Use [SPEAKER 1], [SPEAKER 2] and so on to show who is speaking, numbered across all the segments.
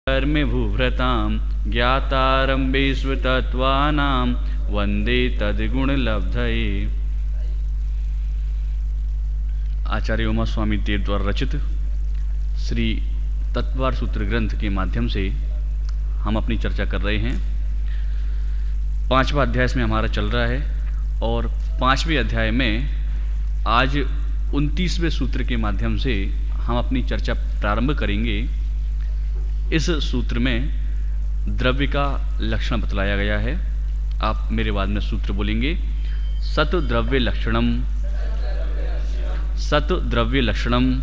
[SPEAKER 1] कर्मे भूभृतां ज्ञातारं विश्वतत्त्वानां वंदे तद्गुणलब्धये। आचार्य उमा स्वामी देव द्वारा रचित श्री तत्वार सूत्र ग्रंथ के माध्यम से हम अपनी चर्चा कर रहे हैं। 5वां अध्याय इसमें हमारा चल रहा है और 5वें अध्याय में आज 29वें सूत्र के माध्यम से हम अपनी चर्चा प्रारंभ करेंगे। इस सूत्र में द्रव्य का लक्षण बतलाया गया है। आप मेरे बाद में सूत्र बोलेंगे। सत द्रव्य लक्षणम, सत द्रव्य लक्षणम।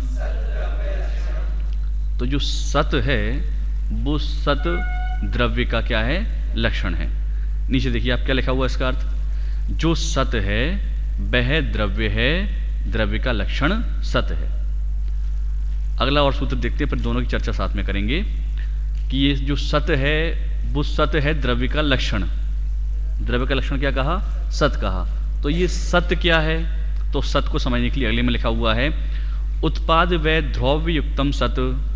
[SPEAKER 1] तो जो सत है वो सत द्रव्य का क्या है? लक्षण है। नीचे देखिए आप क्या लिखा हुआ है इसका अर्थ। जो सत है वह द्रव्य है, द्रव्य का लक्षण सत है। अगला और सूत्र देखते हैं, फिर दोनों की चर्चा साथ में करेंगे कि ये जो सत है वो सत है द्रव्य का लक्षण। द्रव्य का लक्षण क्या कहा? सत कहा। तो ये सत क्या है? तो सत को समझने के लिए अगले में लिखा हुआ है उत्पाद व द्रव्य युक्तम सत,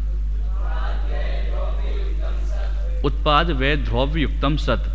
[SPEAKER 1] उत्पाद व द्रव्य युक्तम सत।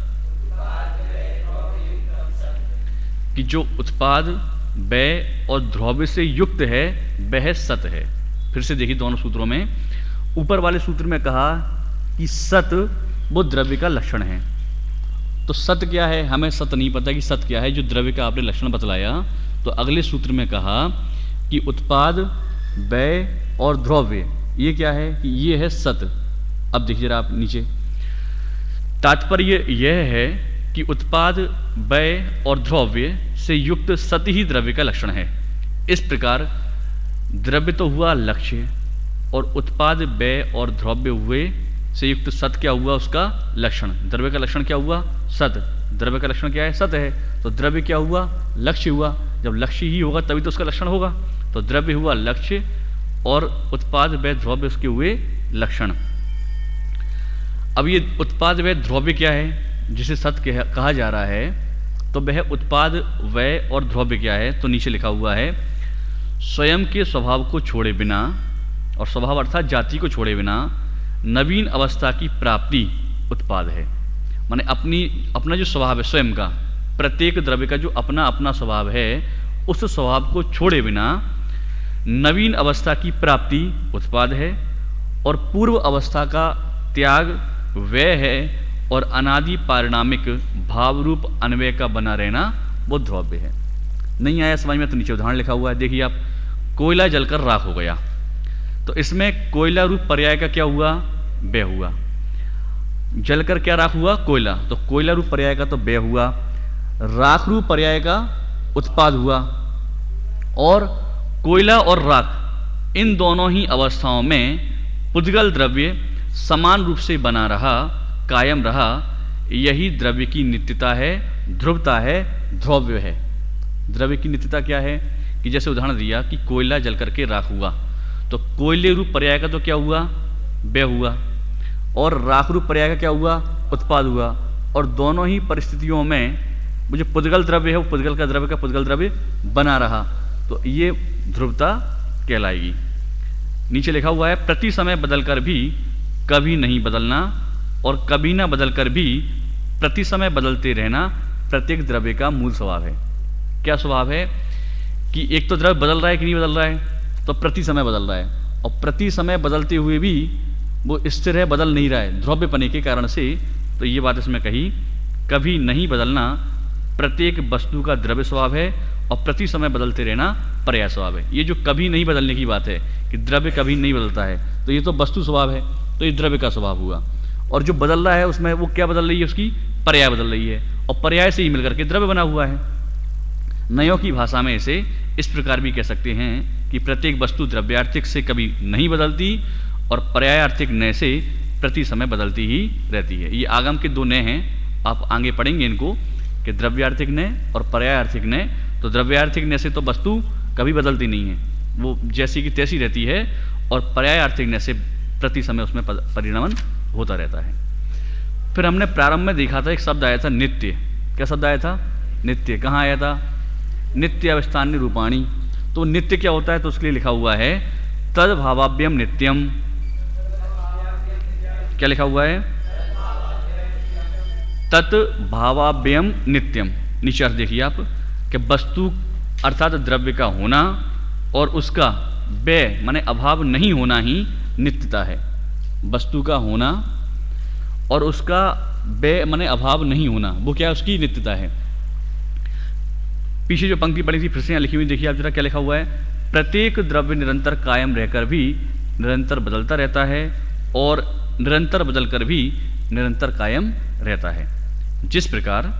[SPEAKER 1] कि जो उत्पाद व्यय और द्रव्य से युक्त है वह सत है। फिर से देखिए दोनों सूत्रों में। ऊपर वाले सूत्र में कहा कि सत वो द्रव्य का लक्षण है। तो सत क्या है? हमें सत नहीं पता कि सत क्या है, जो द्रव्य का आपने लक्षण बतलाया। तो अगले सूत्र में कहा कि उत्पाद व्यय और द्रव्य ये क्या है? कि ये है सत। अब देखिए जरा आप नीचे। तात्पर्य यह है कि उत्पाद व्यय और द्रव्य से युक्त सत ही द्रव्य का लक्षण है। इस प्रकार द्रव्य तो हुआ लक्ष्य और उत्पाद व्यय और द्रव्य हुए से युक्त सत क्या हुआ? उसका लक्षण। द्रव्य का लक्षण क्या हुआ? सत। द्रव्य का लक्षण क्या है? सत है। तो द्रव्य क्या हुआ? लक्ष्य हुआ। जब लक्ष्य ही होगा तभी तो उसका लक्षण होगा। तो द्रव्य हुआ लक्ष्य और उत्पाद व्यय द्रव्य उसके हुए लक्षण। अब ये उत्पाद व्यय द्रव्य क्या है जिसे सत कहा जा रहा है? तो वह उत्पाद व्यय और द्रव्य क्या है? तो नीचे लिखा हुआ है स्वयं के स्वभाव को छोड़े बिना, और स्वभाव अर्थात जाति को छोड़े बिना नवीन अवस्था की प्राप्ति उत्पाद है। माने अपना जो स्वभाव है स्वयं का, प्रत्येक द्रव्य का जो अपना अपना स्वभाव है उस स्वभाव को छोड़े बिना नवीन अवस्था की प्राप्ति उत्पाद है। और पूर्व अवस्था का त्याग व्यय है और अनादि पारिणामिक भाव रूप अन्वय का बना रहना वो द्रव्य है। नहीं आया समझ में तो नीचे उदाहरण लिखा हुआ है। देखिए आप, कोयला जलकर राख हो गया। तो इसमें कोयला रूप पर्याय का क्या हुआ? व्यय हुआ। जलकर क्या राख हुआ? कोयला। तो कोयला रूप पर्याय का तो व्यय हुआ। राख रूप पर्याय का उत्पाद हुआ। और कोयला और राख इन दोनों ही अवस्थाओं में पुद्गल द्रव्य समान रूप से बना रहा, कायम रहा। यही द्रव्य की नित्यता है, ध्रुवता है, द्रव्य है। द्रव्य की नित्यता क्या है? कि जैसे उदाहरण दिया कि कोयला जल करके राख हुआ। तो कोयले रूप पर्याय का तो क्या हुआ? व्यय हुआ। और राख रूप पर्याय का क्या हुआ? उत्पाद हुआ। और दोनों ही परिस्थितियों में वो जो पुद्गल द्रव्य है वो पुद्गल का द्रव्य का पुद्गल द्रव्य बना रहा। तो ये ध्रुवता कहलाएगी। नीचे लिखा हुआ है प्रति समय बदलकर भी कभी नहीं बदलना और कभी ना बदलकर भी प्रति समय बदलते रहना प्रत्येक द्रव्य का मूल स्वभाव है। क्या स्वभाव है? कि एक तो द्रव्य बदल रहा है कि नहीं बदल रहा है? तो प्रति समय बदल रहा है। और प्रति समय बदलते हुए भी वो स्थिर है, बदल नहीं रहा है द्रव्य पने के कारण से। तो ये बात इसमें कही कभी नहीं बदलना प्रत्येक वस्तु का द्रव्य स्वभाव है और प्रति समय बदलते रहना पर्याय स्वभाव है। ये जो कभी नहीं बदलने की बात है कि द्रव्य कभी नहीं बदलता है, तो ये तो वस्तु स्वभाव है, तो ये द्रव्य का स्वभाव हुआ। और जो बदल रहा है उसमें वो क्या बदल रही है? उसकी पर्याय बदल रही है और पर्याय से ही मिलकर के द्रव्य बना हुआ है। नयों की भाषा में इसे इस प्रकार भी कह सकते हैं कि प्रत्येक वस्तु द्रव्यार्थिक से कभी नहीं बदलती और पर्यायार्थिक नय से प्रति समय बदलती ही रहती है। ये आगम के दो नय हैं, आप आगे पढ़ेंगे इनको कि द्रव्यार्थिक नय और पर्यायार्थिक नय। तो द्रव्यार्थिक नय से तो वस्तु कभी बदलती नहीं है, वो जैसी की तैसी रहती है। और पर्यायार्थिक नय से प्रति समय उसमें परिणमन होता रहता है। फिर हमने प्रारंभ में देखा था एक शब्द आया था नित्य। क्या शब्द आया था? नित्य। कहाँ आया था? नित्य अवस्थान्य रूपाणी। तो नित्य क्या होता है? तो उसके लिए लिखा हुआ है तद भावाभ्यम नित्यम क्या लिखा हुआ है? तत् भावाभ्यम नित्यम। नीचे अर्थ देखिए आप कि वस्तु अर्थात द्रव्य का होना और उसका व्यय माने अभाव नहीं होना ही नित्यता है। वस्तु का होना और उसका व्यय माने अभाव नहीं होना, वो क्या है? उसकी नित्यता है। पीछे जो पंक्ति पड़ी थी फिर से यहाँ लिखी हुई देखिए आप जरा, क्या लिखा हुआ है? प्रत्येक द्रव्य निरंतर कायम रहकर भी निरंतर बदलता रहता है और निरंतर बदलकर भी निरंतर कायम रहता है। जिस प्रकार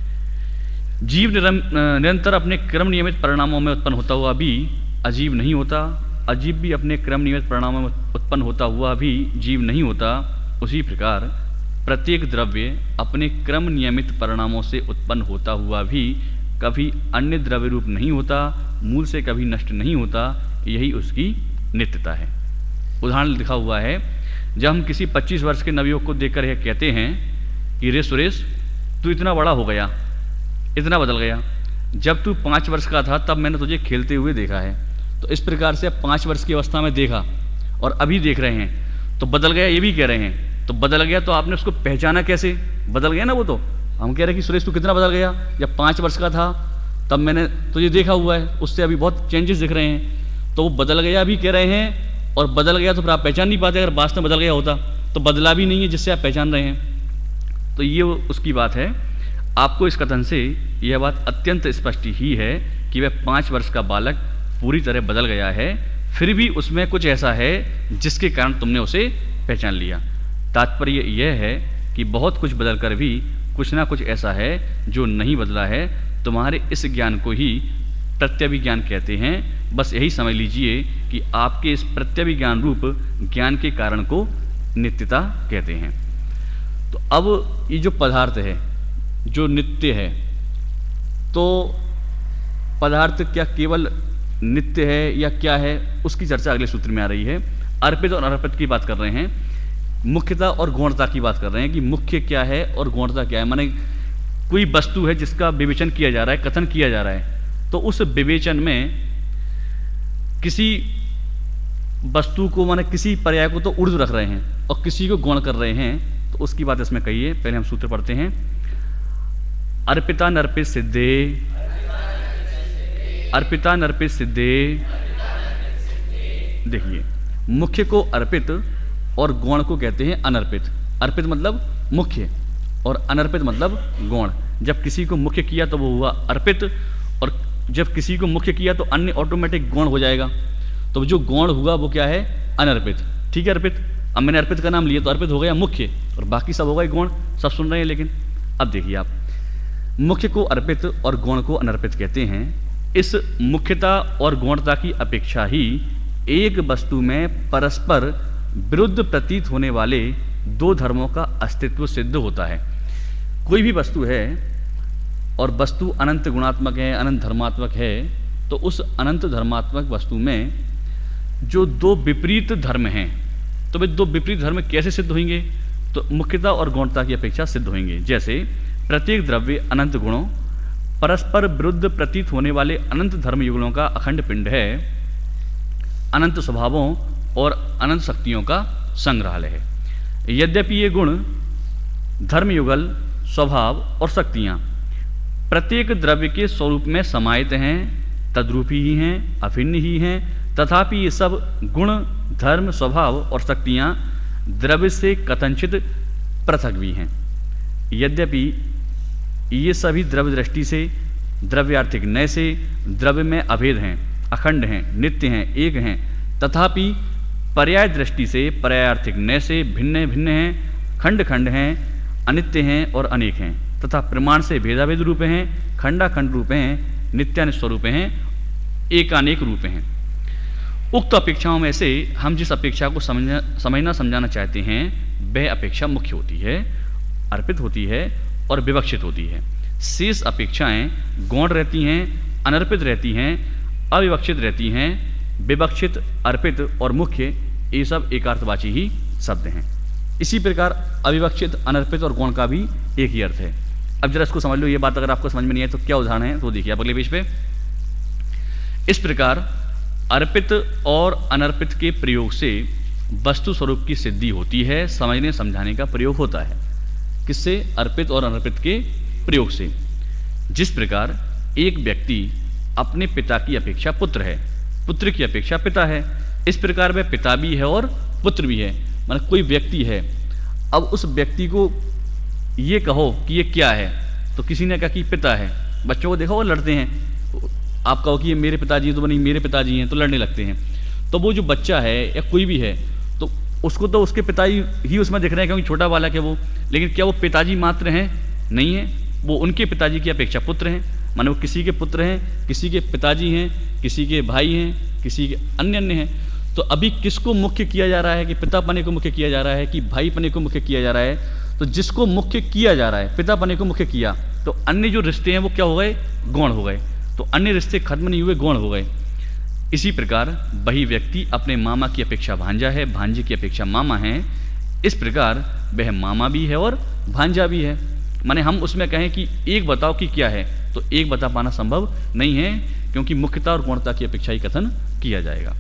[SPEAKER 1] जीव निरंतर अपने क्रम नियमित परिणामों में उत्पन्न होता हुआ भी अजीव नहीं होता, अजीव भी अपने क्रम नियमित परिणामों में उत्पन्न होता हुआ भी जीव नहीं होता, उसी प्रकार प्रत्येक द्रव्य अपने क्रम नियमित परिणामों से उत्पन्न होता हुआ भी कभी अन्य द्रव्य रूप नहीं होता, मूल से कभी नष्ट नहीं होता, यही उसकी नित्यता है। उदाहरण लिखा हुआ है, जब हम किसी 25 वर्ष के नवयुवक को देखकर यह कहते हैं कि रे सुरेश तू इतना बड़ा हो गया, इतना बदल गया, जब तू 5 वर्ष का था तब मैंने तुझे खेलते हुए देखा है। तो इस प्रकार से 5 वर्ष की अवस्था में देखा और अभी देख रहे हैं तो बदल गया, ये भी कह रहे हैं। तो बदल गया तो आपने उसको पहचाना कैसे? बदल गया ना वो। तो हम कह रहे हैं कि सुरेश तू कितना बदल गया, जब 5 वर्ष का था तब मैंने तुझे देखा हुआ है, उससे अभी बहुत चेंजेस दिख रहे हैं। तो वो बदल गया भी कह रहे हैं और बदल गया तो फिर आप पहचान नहीं पाते। अगर वास्तव में बदल गया होता तो बदला भी नहीं है जिससे आप पहचान रहे हैं। तो ये उसकी बात है। आपको इस कथन से यह बात अत्यंत स्पष्ट ही है कि वह 5 वर्ष का बालक पूरी तरह बदल गया है, फिर भी उसमें कुछ ऐसा है जिसके कारण तुमने उसे पहचान लिया। तात्पर्य यह है कि बहुत कुछ बदल कर भी कुछ ना कुछ ऐसा है जो नहीं बदला है। तुम्हारे इस ज्ञान को ही प्रत्यभिज्ञान कहते हैं। बस यही समझ लीजिए कि आपके इस प्रत्यभिज्ञान रूप ज्ञान के कारण को नित्यता कहते हैं। तो अब ये जो पदार्थ है, जो नित्य है, तो पदार्थ क्या केवल नित्य है या क्या है, उसकी चर्चा अगले सूत्र में आ रही है। अर्पित और अनर्पित की बात कर रहे हैं, मुख्यता और गौणता की बात कर रहे हैं कि मुख्य क्या है और गौणता क्या है। माने कोई वस्तु है जिसका विवेचन किया जा रहा है, कथन किया जा रहा है, तो उस विवेचन में किसी वस्तु को माने किसी पर्याय को तो ऊर्ध्व रख रहे हैं और किसी को गौण कर रहे हैं, तो उसकी बात इसमें कहिए। पहले हम सूत्र पढ़ते हैं। अर्पिता नर्पित सिद्धे, अर्पिता नर्पित सिद्धे। देखिए, मुख्य को अर्पित और गौण को कहते हैं अनर्पित। अर्पित मतलब मुख्य और अनर्पित मतलब गौण। जब किसी को मुख्य किया तो वो हुआ अर्पित, और जब किसी को मुख्य किया तो अन्य ऑटोमेटिक गौण हो जाएगा। तो जो गौण हुआ वो क्या है? अनर्पित। ठीक है, अर्पित। अब मैंने अर्पित का नाम लिया तो अर्पित हो गया मुख्य और बाकी सब हो गए गौण। सब सुन रहे हैं लेकिन अब देखिए आप, मुख्य को अर्पित और गौण को अनर्पित कहते हैं। इस मुख्यता और गौणता की अपेक्षा ही एक वस्तु में परस्पर विरुद्ध प्रतीत होने वाले 2 धर्मों का अस्तित्व सिद्ध होता है। कोई भी वस्तु है और वस्तु अनंत गुणात्मक है, अनंत धर्मात्मक है, तो उस अनंत धर्मात्मक वस्तु में जो 2 विपरीत धर्म हैं, तो वे 2 विपरीत धर्म कैसे सिद्ध होंगे? तो मुख्यता और गौणता की अपेक्षा सिद्ध होंगे। जैसे प्रत्येक द्रव्य अनंत गुणों, परस्पर विरुद्ध प्रतीत होने वाले अनंत धर्म युगलों का अखंड पिंड है, अनंत स्वभावों और अनंत शक्तियों का संग्रहालय है। यद्यपि ये गुण, धर्म युगल, स्वभाव और शक्तियाँ प्रत्येक द्रव्य के स्वरूप में समाहित हैं, तद्रूपी ही हैं, अभिन्न ही हैं, तथापि ये सब गुण, धर्म, स्वभाव और शक्तियाँ द्रव्य से कथनचित पृथक भी हैं। यद्यपि ये सभी द्रव्य दृष्टि से, द्रव्यार्थिक नय से द्रव्य में अभेद हैं, अखंड हैं, नित्य हैं, एक हैं, तथापि पर्याय दृष्टि से पर्यायार्थिक नय से भिन्न भिन्न हैं, खंड खंड हैं, अनित्य हैं और अनेक हैं, तथा प्रमाण से भेदाभेद रूप हैं, खंडाखंड रूप हैं, नित्यानिस्वरूप हैं, एकानेक रूप हैं। उक्त अपेक्षाओं में से हम जिस अपेक्षा को समझना समझाना चाहते हैं वह अपेक्षा मुख्य होती है, अर्पित होती है और विवक्षित होती है। शेष अपेक्षाएं गौण रहती हैं, अनर्पित रहती हैं, अविवक्षित रहती हैं। विवक्षित, अर्पित और मुख्य ये सब एकार्थवाची ही शब्द हैं। इसी प्रकार अविवक्षित, अनर्पित और गौण का भी एक ही अर्थ है। अब जरा इसको समझ लो, ये बात अगर आपको समझ में नहीं है तो क्या उदाहरण है तो देखिए आप अगले पेज पे। इस प्रकार अर्पित और अनर्पित के प्रयोग से वस्तु स्वरूप की सिद्धि होती है, समझने समझाने का प्रयोग होता है। किससे? अर्पित और अनर्पित के प्रयोग से। जिस प्रकार एक व्यक्ति अपने पिता की अपेक्षा पुत्र है, पुत्र की अपेक्षा पिता है, इस प्रकार वह पिता भी है और पुत्र भी है। मतलब कोई व्यक्ति है, अब उस व्यक्ति को ये कहो कि ये क्या है, तो किसी ने कहा कि पिता है। बच्चों को देखो वो लड़ते हैं, आप कहो कि ये मेरे पिताजी हैं, तो नहीं मेरे पिताजी हैं, तो लड़ने लगते हैं। तो वो जो बच्चा है या कोई भी है, तो उसको तो उसके पिताजी ही उसमें दिख रहे हैं, क्योंकि छोटा बालक है वो। लेकिन क्या वो पिताजी मात्र हैं? नहीं है, वो उनके पिताजी की अपेक्षा पुत्र हैं। माने वो किसी के पुत्र हैं, किसी के पिताजी हैं, किसी के भाई हैं, किसी के अन्य अन्य हैं। तो अभी किसको मुख्य किया जा रहा है? कि पिता पने को मुख्य किया जा रहा है कि भाई पने को मुख्य किया जा रहा है? तो जिसको मुख्य किया जा रहा है, पिता पने को मुख्य किया, तो अन्य जो रिश्ते हैं वो क्या हो गए? गौण हो गए। तो अन्य रिश्ते खत्म नहीं हुए, गौण हो गए। इसी प्रकार वही व्यक्ति अपने मामा की अपेक्षा भांजा है, भांजे की अपेक्षा मामा है। इस प्रकार वह मामा भी है और भांजा भी है। माने हम उसमें कहें कि एक बताओ कि क्या है, तो एक बता पाना संभव नहीं है, क्योंकि मुख्यता और गौणता की अपेक्षा ही कथन किया जाएगा।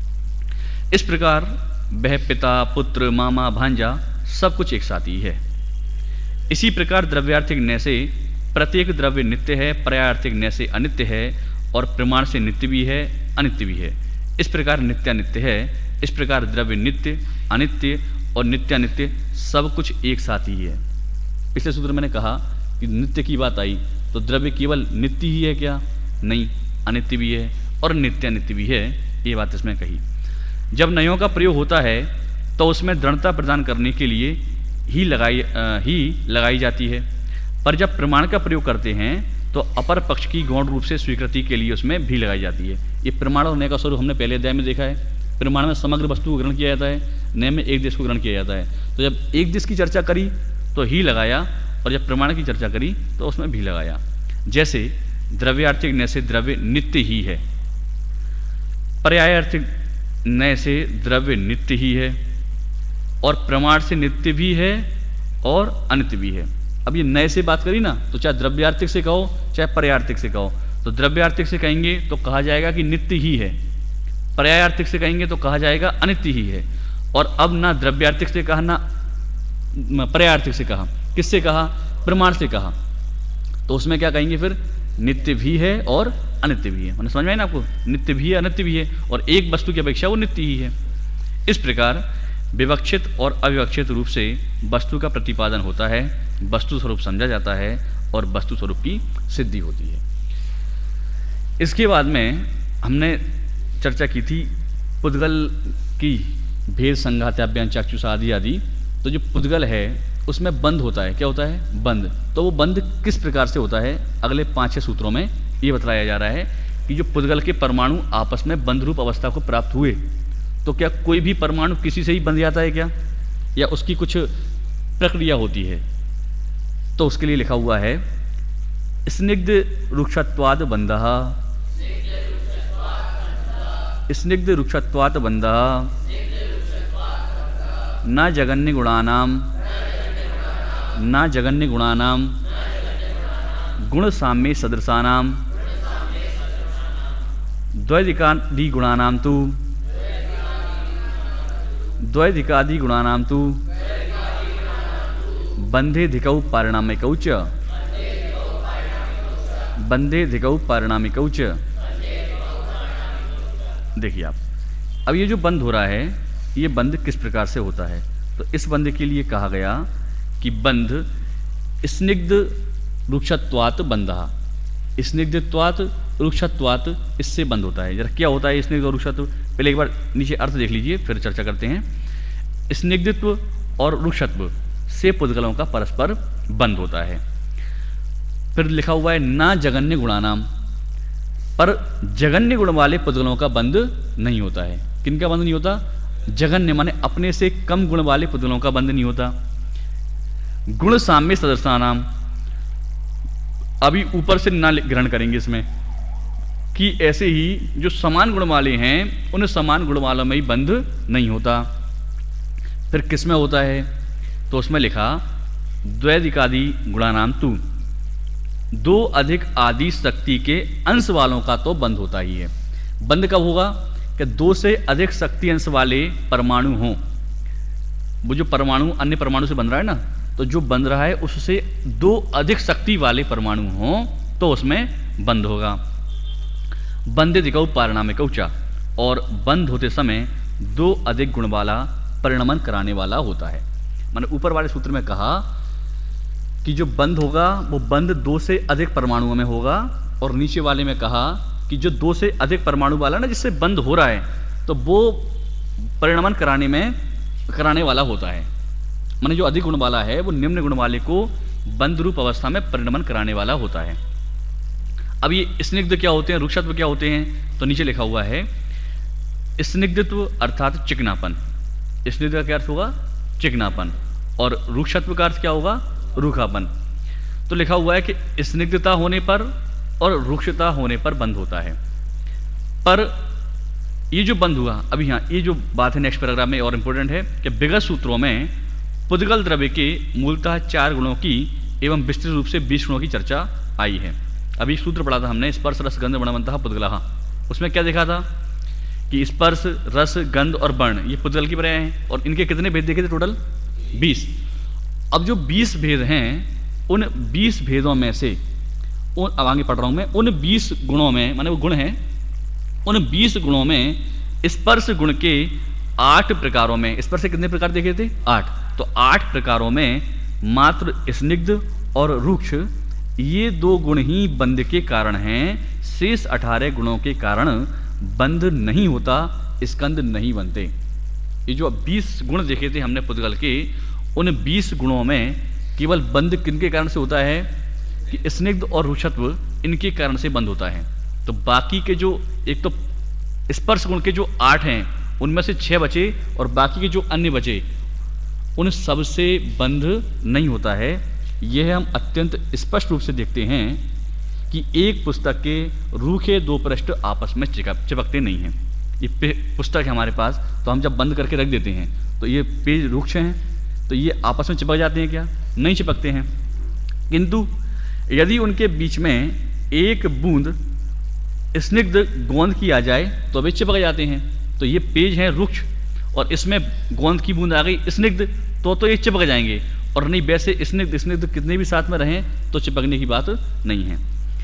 [SPEAKER 1] इस प्रकार वह पिता, पुत्र, मामा, भांजा सब कुछ एक साथ ही है। इसी प्रकार द्रव्यार्थिक न्याय से प्रत्येक द्रव्य नित्य है, पर्यायार्थिक न्याय से अनित्य है, और प्रमाण से नित्य भी है, अनित्य भी है। इस प्रकार नित्यानित्य है। इस प्रकार द्रव्य नित्य, अनित्य और नित्यानित्य सब कुछ एक साथ ही है। पिछले सूत्र मैंने कहा कि नित्य की बात आई, तो द्रव्य केवल नित्य ही है क्या? नहीं, अनित्य भी है और नित्यानित्य भी है, ये बात इसमें कही। जब नयों का प्रयोग होता है तो उसमें दृढ़ता प्रदान करने के लिए ही लगाई जाती है, पर जब प्रमाण का प्रयोग करते हैं तो अपर पक्ष की गौण रूप से स्वीकृति के लिए उसमें भी लगाई जाती है। ये प्रमाण और नय का स्वरूप हमने पहले अध्याय में देखा है। प्रमाण में समग्र वस्तु को ग्रहण किया जाता है, नय में एक देश को ग्रहण किया जाता है। तो जब एक देश की चर्चा करी तो ही लगाया, और जब प्रमाण की चर्चा करी तो उसमें भी लगाया। जैसे द्रव्यार्थिक नय से द्रव्य नित्य ही है, पर्यायार्थिक नय से द्रव्य नित्य ही है, और प्रमाण से नित्य भी है और अनित्य भी है। अब ये नय से बात करी ना, तो चाहे द्रव्यार्थिक से कहो चाहे पर्यायार्थिक से कहो, तो द्रव्यार्थिक से कहेंगे तो कहा जाएगा कि नित्य ही है, पर्यायार्थिक से कहेंगे तो कहा जाएगा अनित्य ही है। और अब ना द्रव्यार्थिक से कहा ना पर्यायार्थिक से कहा, किससे कहा? प्रमाण से कहा, तो उसमें क्या कहेंगे फिर? नित्य भी है और अनित्य भी है। मैंने समझ में आया ना आपको? नित्य भी है, अनित्य भी है, और एक वस्तु की अपेक्षा वो नित्य ही है। इस प्रकार विवक्षित और अविवक्षित रूप से वस्तु का प्रतिपादन होता है, वस्तु स्वरूप समझा जाता है, और वस्तु स्वरूप की सिद्धि होती है। इसके बाद में हमने चर्चा की थी पुद्गल की, भेद संघात्याभ्याम चाक्षुषा आदि आदि। तो जो पुद्गल है उसमें बंध होता है। क्या होता है? बंध। तो वो बंध किस प्रकार से होता है? अगले 5-6 सूत्रों में ये बताया जा रहा है कि जो पुद्गल के परमाणु आपस में बंध रूप अवस्था को प्राप्त हुए, तो क्या कोई भी परमाणु किसी से ही बंध जाता है क्या, या उसकी कुछ प्रक्रिया होती है? तो उसके लिए लिखा हुआ है स्निग्ध रुक्षत्वाद बंधः, स्निग्ध रुक्षत्वाद बंधः न जगन्य गुणानाम, न जगन्य गुणानाम गुण साम्य सदृशानाम द्वैधिकादि गुणानाम तु, द्वैधिकादि गुणानाम तु बंधे धिकौ पारिणामिकौ च, बंधे धिकौ पारिणामिकौ च। देखिए आप, अब ये जो बंध हो रहा है, ये बंध किस प्रकार से होता है? तो इस बंध के लिए कहा गया कि बंध स्निग्ध रुक्षत्वात् बंधः, स्निग्धत्वात् रुक्षत्वात्, इससे बंध होता है। जरा क्या होता है स्निग्ध और रुक्षत्व? पहले एक बार नीचे अर्थ देख लीजिए, फिर चर्चा करते हैं। स्निग्धत्व और रुक्षत्व से पुद्गलों का परस्पर बंध होता है। फिर लिखा हुआ है ना जगन्य गुणानाम, पर जगन्य गुण वाले पुद्गलों का बंध नहीं होता है। किनका बंध नहीं होता? जगन्य माने अपने से कम गुण वाले पुद्गलों का बंध नहीं होता। गुण साम्य सदृशानाम, अभी ऊपर से ना ग्रहण करेंगे इसमें कि ऐसे ही जो समान गुण वाले हैं उन समान गुण वालों में ही बंध नहीं होता। फिर किस में होता है? तो उसमें लिखा द्वैधिकादि गुणानाम तु, दो अधिक आदि शक्ति के अंश वालों का तो बंध होता ही है। बंध कब होगा? कि 2 से अधिक शक्ति अंश वाले परमाणु हों। वो जो परमाणु अन्य परमाणु से बन रहा है ना, तो जो बन रहा है उससे 2 अधिक शक्ति वाले परमाणु हों तो उसमें बंध होगा। बंदे दिखाऊ पारिणामिक ऊंचा, और बंद होते समय 2 अधिक गुण वाला परिणमन कराने वाला होता है। मैंने ऊपर वाले सूत्र में कहा कि जो बंद होगा वो बंद 2 से अधिक परमाणुओं में होगा, और नीचे वाले में कहा कि जो 2 से अधिक परमाणु वाला ना जिससे बंद हो रहा है तो वो परिणमन कराने वाला होता है। माने जो अधिक गुण वाला है वो निम्न गुण वाले को बंद रूप अवस्था में परिणमन कराने वाला होता है। अब ये स्निग्ध क्या होते हैं, रुक्षत्व क्या होते हैं, तो नीचे लिखा हुआ है स्निग्धत्व अर्थात चिकनापन। स्निग्ध का क्या अर्थ होगा, चिकनापन, और रुक्षत्व का अर्थ क्या होगा, रूखापन। तो लिखा हुआ है कि स्निग्धता होने पर और रुक्षता होने पर बंद होता है। पर ये जो बंद हुआ अभी, यहाँ ये जो बात है नेक्स्ट पैराग्राफ में और इंपॉर्टेंट है कि विगत सूत्रों में पुद्गल द्रव्य के मूलतः 4 गुणों की एवं विस्तृत रूप से 20 गुणों की चर्चा आई है। अभी सूत्र पढ़ा था हमने, स्पर्श रस गंध वर्णवन्तः पुद्गलः। उसमें क्या देखा था कि स्पर्श रस गंध और वर्ण ये पुद्गल की पर्याय हैं, और इनके कितने भेद देखे थे, टोटल 20। अब जो 20 भेद हैं उन 20 भेदों में से अब आगे पढ़ रहा हूं मैं, उन 20 गुणों में, माने वो गुण हैं, उन 20 गुणों में स्पर्श गुण के 8 प्रकारों में, स्पर्श से कितने प्रकार देखे थे, 8, तो 8 प्रकारों में मात्र स्निग्ध और रुक्ष ये 2 गुण ही बंध के कारण हैं। शेष 18 गुणों के कारण बंध नहीं होता, स्कंद नहीं बनते। ये जो 20 गुण देखे थे हमने पुद्गल के, उन 20 गुणों में केवल बंध किनके कारण से होता है कि स्निग्ध और रुक्षत्व इनके कारण से बंद होता है। तो बाकी के जो, एक तो स्पर्श गुण के जो 8 हैं उनमें से 6 बचे, और बाकी के जो अन्य बचे उन सब से बंध नहीं होता है। यह हम अत्यंत स्पष्ट रूप से देखते हैं कि एक पुस्तक के रूखे 2 पृष्ठ आपस में चिपकते नहीं हैं। ये पुस्तक है हमारे पास, तो हम जब बंद करके रख देते हैं तो ये पेज रूक्ष हैं, तो ये आपस में चिपक जाते हैं क्या, नहीं चिपकते हैं। किंतु यदि उनके बीच में एक बूंद स्निग्ध गोंद की आ जाए तो वे चिपक जाते हैं। तो ये पेज है रुक्ष और इसमें गोंद की बूंद आ गई स्निग्ध, तो ये चिपक जाएंगे, और नहीं वैसे स्निग्ध कितने भी साथ में रहें तो चिपकने की बात नहीं है।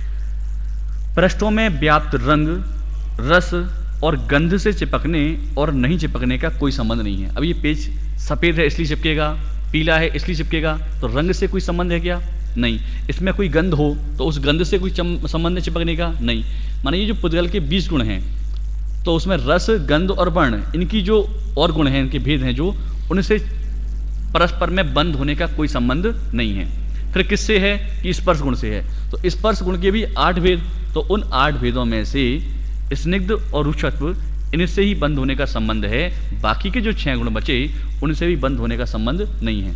[SPEAKER 1] पृष्ठों में व्याप्त रंग, रस और गंध से चिपकने और नहीं चिपकने का कोई संबंध नहीं है। अब ये पेज सफ़ेद है इसलिए चिपकेगा, पीला है इसलिए चिपकेगा, तो रंग से कोई संबंध है क्या, नहीं। इसमें कोई गंध हो तो उस गंध से कोई संबंध है चिपकने का, नहीं। माने ये जो पुद्गल के 20 गुण हैं तो उसमें रस गंध और वर्ण इनकी जो और गुण हैं, इनके भेद हैं जो, उनसे परस्पर में बंद होने का कोई संबंध नहीं है। फिर किससे है कि स्पर्श गुण से है, तो स्पर्श गुण के भी 8 भेद, तो उन 8 भेदों में से स्निग्ध और रुक्षत्व इनसे ही बंद होने का संबंध है। बाकी के जो 6 गुण बचे उनसे भी बंद होने का संबंध नहीं है।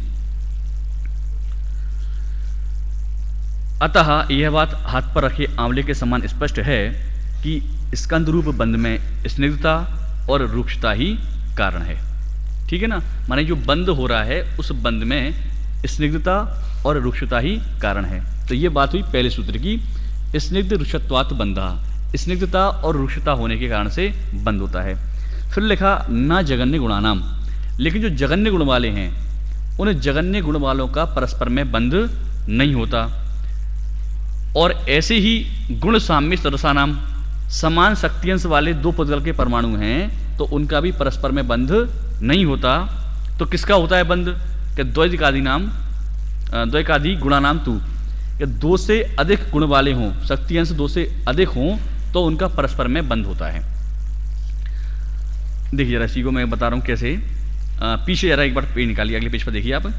[SPEAKER 1] अतः यह बात हाथ पर रखे आंवले के समान स्पष्ट है कि स्कंद रूप बंध में स्निग्धता और रुक्षता ही कारण है। ठीक है ना, माने जो बंद हो रहा है उस बंध में स्निग्धता और रुक्षता ही कारण है। तो ये बात हुई पहले सूत्र की, स्निग्ध रुक्षत्वात् बंधा, स्निग्धता और रुक्षता होने के कारण से बंद होता है। फिर लिखा न जगन्य गुणानाम, लेकिन जो जगन्य गुण वाले हैं उन जगन्य गुण वालों का परस्पर में बंध नहीं होता। और ऐसे ही गुण साम्य सदसानाम, समान शक्तियांश वाले 2 पुद्गल के परमाणु हैं तो उनका भी परस्पर में बंध नहीं होता। तो किसका होता है बंध, कि द्वैकादि गुणानाम तू, कि 2 से अधिक गुण वाले हों, शक्तियांश 2 से अधिक हों तो उनका परस्पर में बंध होता है। देखिए जरा इसी को मैं बता रहा हूं कैसे, पीछे जरा एक बार पेज निकालिए, अगले पेज पर देखिए आप।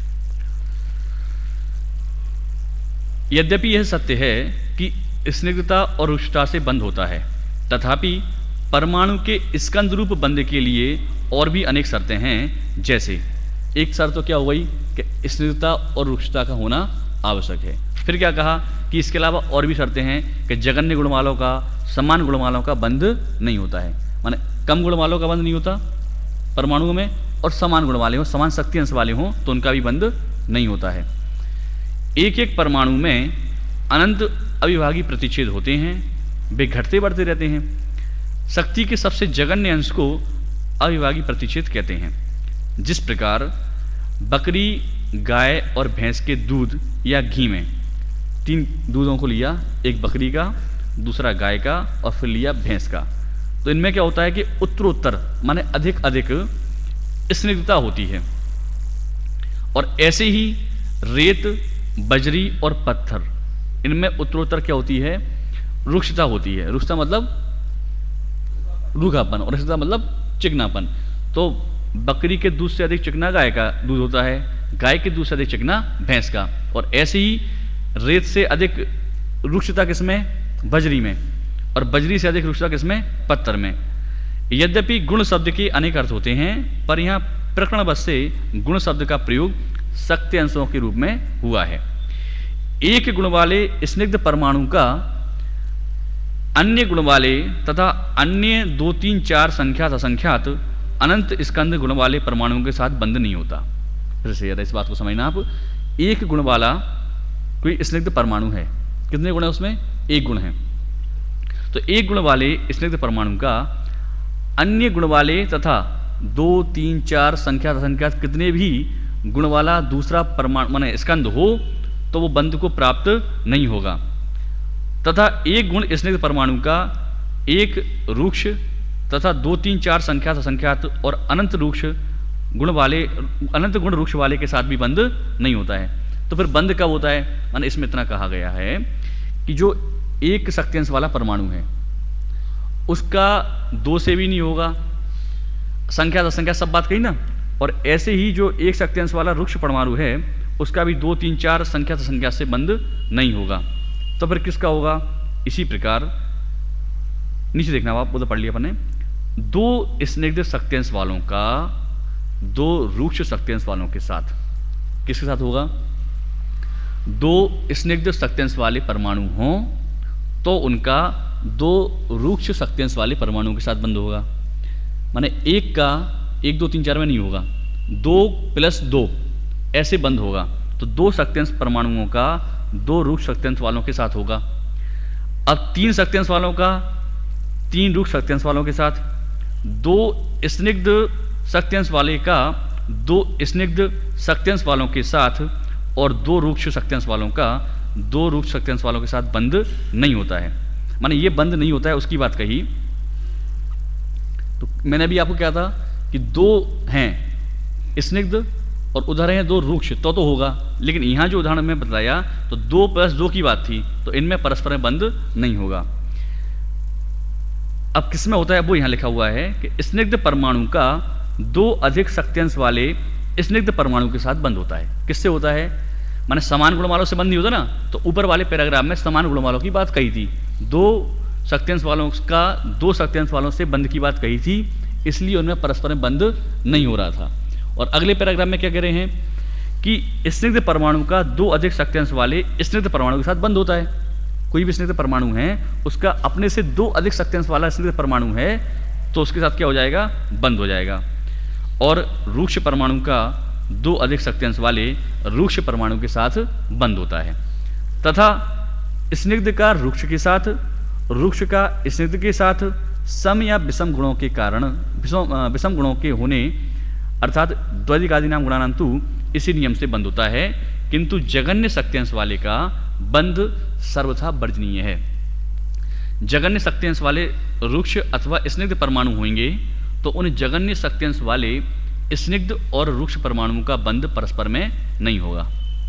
[SPEAKER 1] यद्यपि यह सत्य है कि स्निग्धता और रुक्षता से बंध होता है, तथापि परमाणु के स्कंद रूप बंध के लिए और भी अनेक शर्तें हैं। जैसे एक शर्त तो क्या हो गई कि स्निग्धता और रुक्षता का होना आवश्यक है। फिर क्या कहा कि इसके अलावा और भी शर्तें हैं कि जगन्य गुण वालों का, समान गुण वालों का बंध नहीं होता है, माने कम गुण वालों का बंध नहीं होता परमाणुओं में, और समान गुण वाले हों, समान शक्ति अंश वाले हों तो उनका भी बंध नहीं होता है। एक एक परमाणु में अनंत अविभागी प्रतिच्छेद होते हैं, वे घटते बढ़ते रहते हैं। शक्ति के सबसे जघन्य अंश को अविभागी प्रतिच्छेद कहते हैं। जिस प्रकार बकरी, गाय और भैंस के दूध या घी में 3 दूधों को लिया, एक बकरी का, दूसरा गाय का और फिर लिया भैंस का, तो इनमें क्या होता है कि उत्तरोत्तर माने अधिक अधिक स्निग्धता होती है। और ऐसे ही रेत, बजरी और पत्थर, इनमें उत्तरोत्तर क्या होती है, रुक्षता होती है। रुक्षता मतलब रूखापन और रुक्षता मतलब चिकनापन। तो बकरी के दूध से अधिक चिकना गाय का दूध होता है, गाय के दूध से अधिक चिकना भैंस का। और ऐसे ही रेत से अधिक रुक्षता किसमें, बजरी में, और बजरी से अधिक रुक्षता किसमें, पत्थर में। यद्यपि गुण शब्द के अनेक अर्थ होते हैं, पर यहाँ प्रकरणवश से गुण शब्द का प्रयोग शक्ति अंशों के रूप में हुआ है। एक गुण वाले स्निग्ध परमाणु का अन्य गुण वाले तथा अन्य 2, 3, 4 संख्यात असंख्यात अनंत स्कंद गुण वाले परमाणुओं के साथ बंध नहीं होता। फिर से इस बात को समझना आप, एक गुण वाला कोई स्निग्ध परमाणु है, कितने गुण है उसमें, एक गुण है। तो एक गुण वाले स्निग्ध परमाणु का अन्य गुण वाले तथा 2, 3, 4 संख्यात असंख्यात कितने भी गुण वाला दूसरा परमाणु माने स्कंद हो तो वो बंध को प्राप्त नहीं होगा। तथा एक गुण स्निग्ध परमाणु का एक रुक्ष तथा 2, 3, 4 संख्यात असंख्यात और अनंत गुण रुक्ष वाले के साथ भी बंध नहीं होता है। तो फिर बंध कब होता है, माने इसमें इतना कहा गया है कि जो एक शक्ति वाला परमाणु है उसका 2 से भी नहीं होगा, संख्यात असंख्यात सब बात कही ना। और ऐसे ही जो एक शक्ति वाला रुक्ष परमाणु है उसका भी 2, 3, 4 संख्यात असंख्यात से बंध नहीं होगा। तो फिर किसका होगा, इसी प्रकार नीचे देखना आप, वो तो पढ़ लिया अपन ने, 2 स्निग्ध शक्ति वालों का 2 रुक्ष शक्ति वालों के साथ, किसके साथ होगा, 2 स्निग्ध शक्ति वाले परमाणु हों तो उनका 2 रुक्ष शक्ति वाले परमाणुओं के साथ बंध होगा। माने एक का 1, 2, 3, 4 में नहीं होगा, 2 + 2 ऐसे बंध होगा। तो 2 शक्ति परमाणुओं का 2 रुक्ष शक्ति वालों के साथ होगा। अब 3 शक्ति वालों का 3 रुक्ष शक्ति वालों के साथ, 2 स्निग्ध शक्ति वाले का 2 स्निग्ध शक्ति वालों के साथ और 2 रुक्ष शक्ति वालों का 2 रुक्ष शक्ति वालों के साथ बंध नहीं होता है। माने ये बंध नहीं होता है उसकी बात कही। तो मैंने अभी आपको क्या था कि 2 हैं स्निग्ध और उधर हैं 2 रुक्ष, तो होगा। लेकिन यहाँ जो उदाहरण में बताया तो 2 + 2 की बात थी, तो इनमें परस्पर बंध नहीं होगा। अब किसमें होता है वो यहाँ लिखा हुआ है कि स्निग्ध परमाणु का 2 अधिक शक्ति वाले स्निग्ध परमाणु के साथ बंध होता है। किससे होता है, माने समान गुण वालों से बंध नहीं होता ना। तो ऊपर वाले पैराग्राफ में समान गुण वालों की बात कही थी, 2 शक्ति वालों का 2 शक्ति वालों से बंध की बात कही थी, इसलिए उनमें परस्पर बंध नहीं हो रहा था। और अगले पैराग्राफ में क्या कह रहे हैं कि स्निग्ध परमाणु का 2 अधिक शक्ति वाले स्निग्ध परमाणु के साथ बंध होता है। कोई भी स्निग्ध परमाणु है उसका अपने से 2 अधिक शक्ति वाला स्निग्ध परमाणु है तो उसके साथ क्या हो जाएगा, बंध हो जाएगा। और रुक्ष परमाणु का 2 अधिक शक्ति वाले रुक्ष परमाणु के साथ बंध होता है। तथा स्निग्ध का रुक्ष के साथ, रुक्ष का स्निग्ध के साथ सम या विषम गुणों के कारण, विषम गुणों के होने अर्थात द्वैधिकादि नाम गुणानंतु इसी नियम से बंध होता है। किंतु जघन्य शक्ति वाले का बंध सर्वथा वर्जनीय है। जघन्य शक्ति वाले रुक्ष अथवा स्निग्ध परमाणु होंगे तो उन जघन्य शक्ति वाले स्निग्ध और रुक्ष परमाणुओं का बंध परस्पर में नहीं होगा।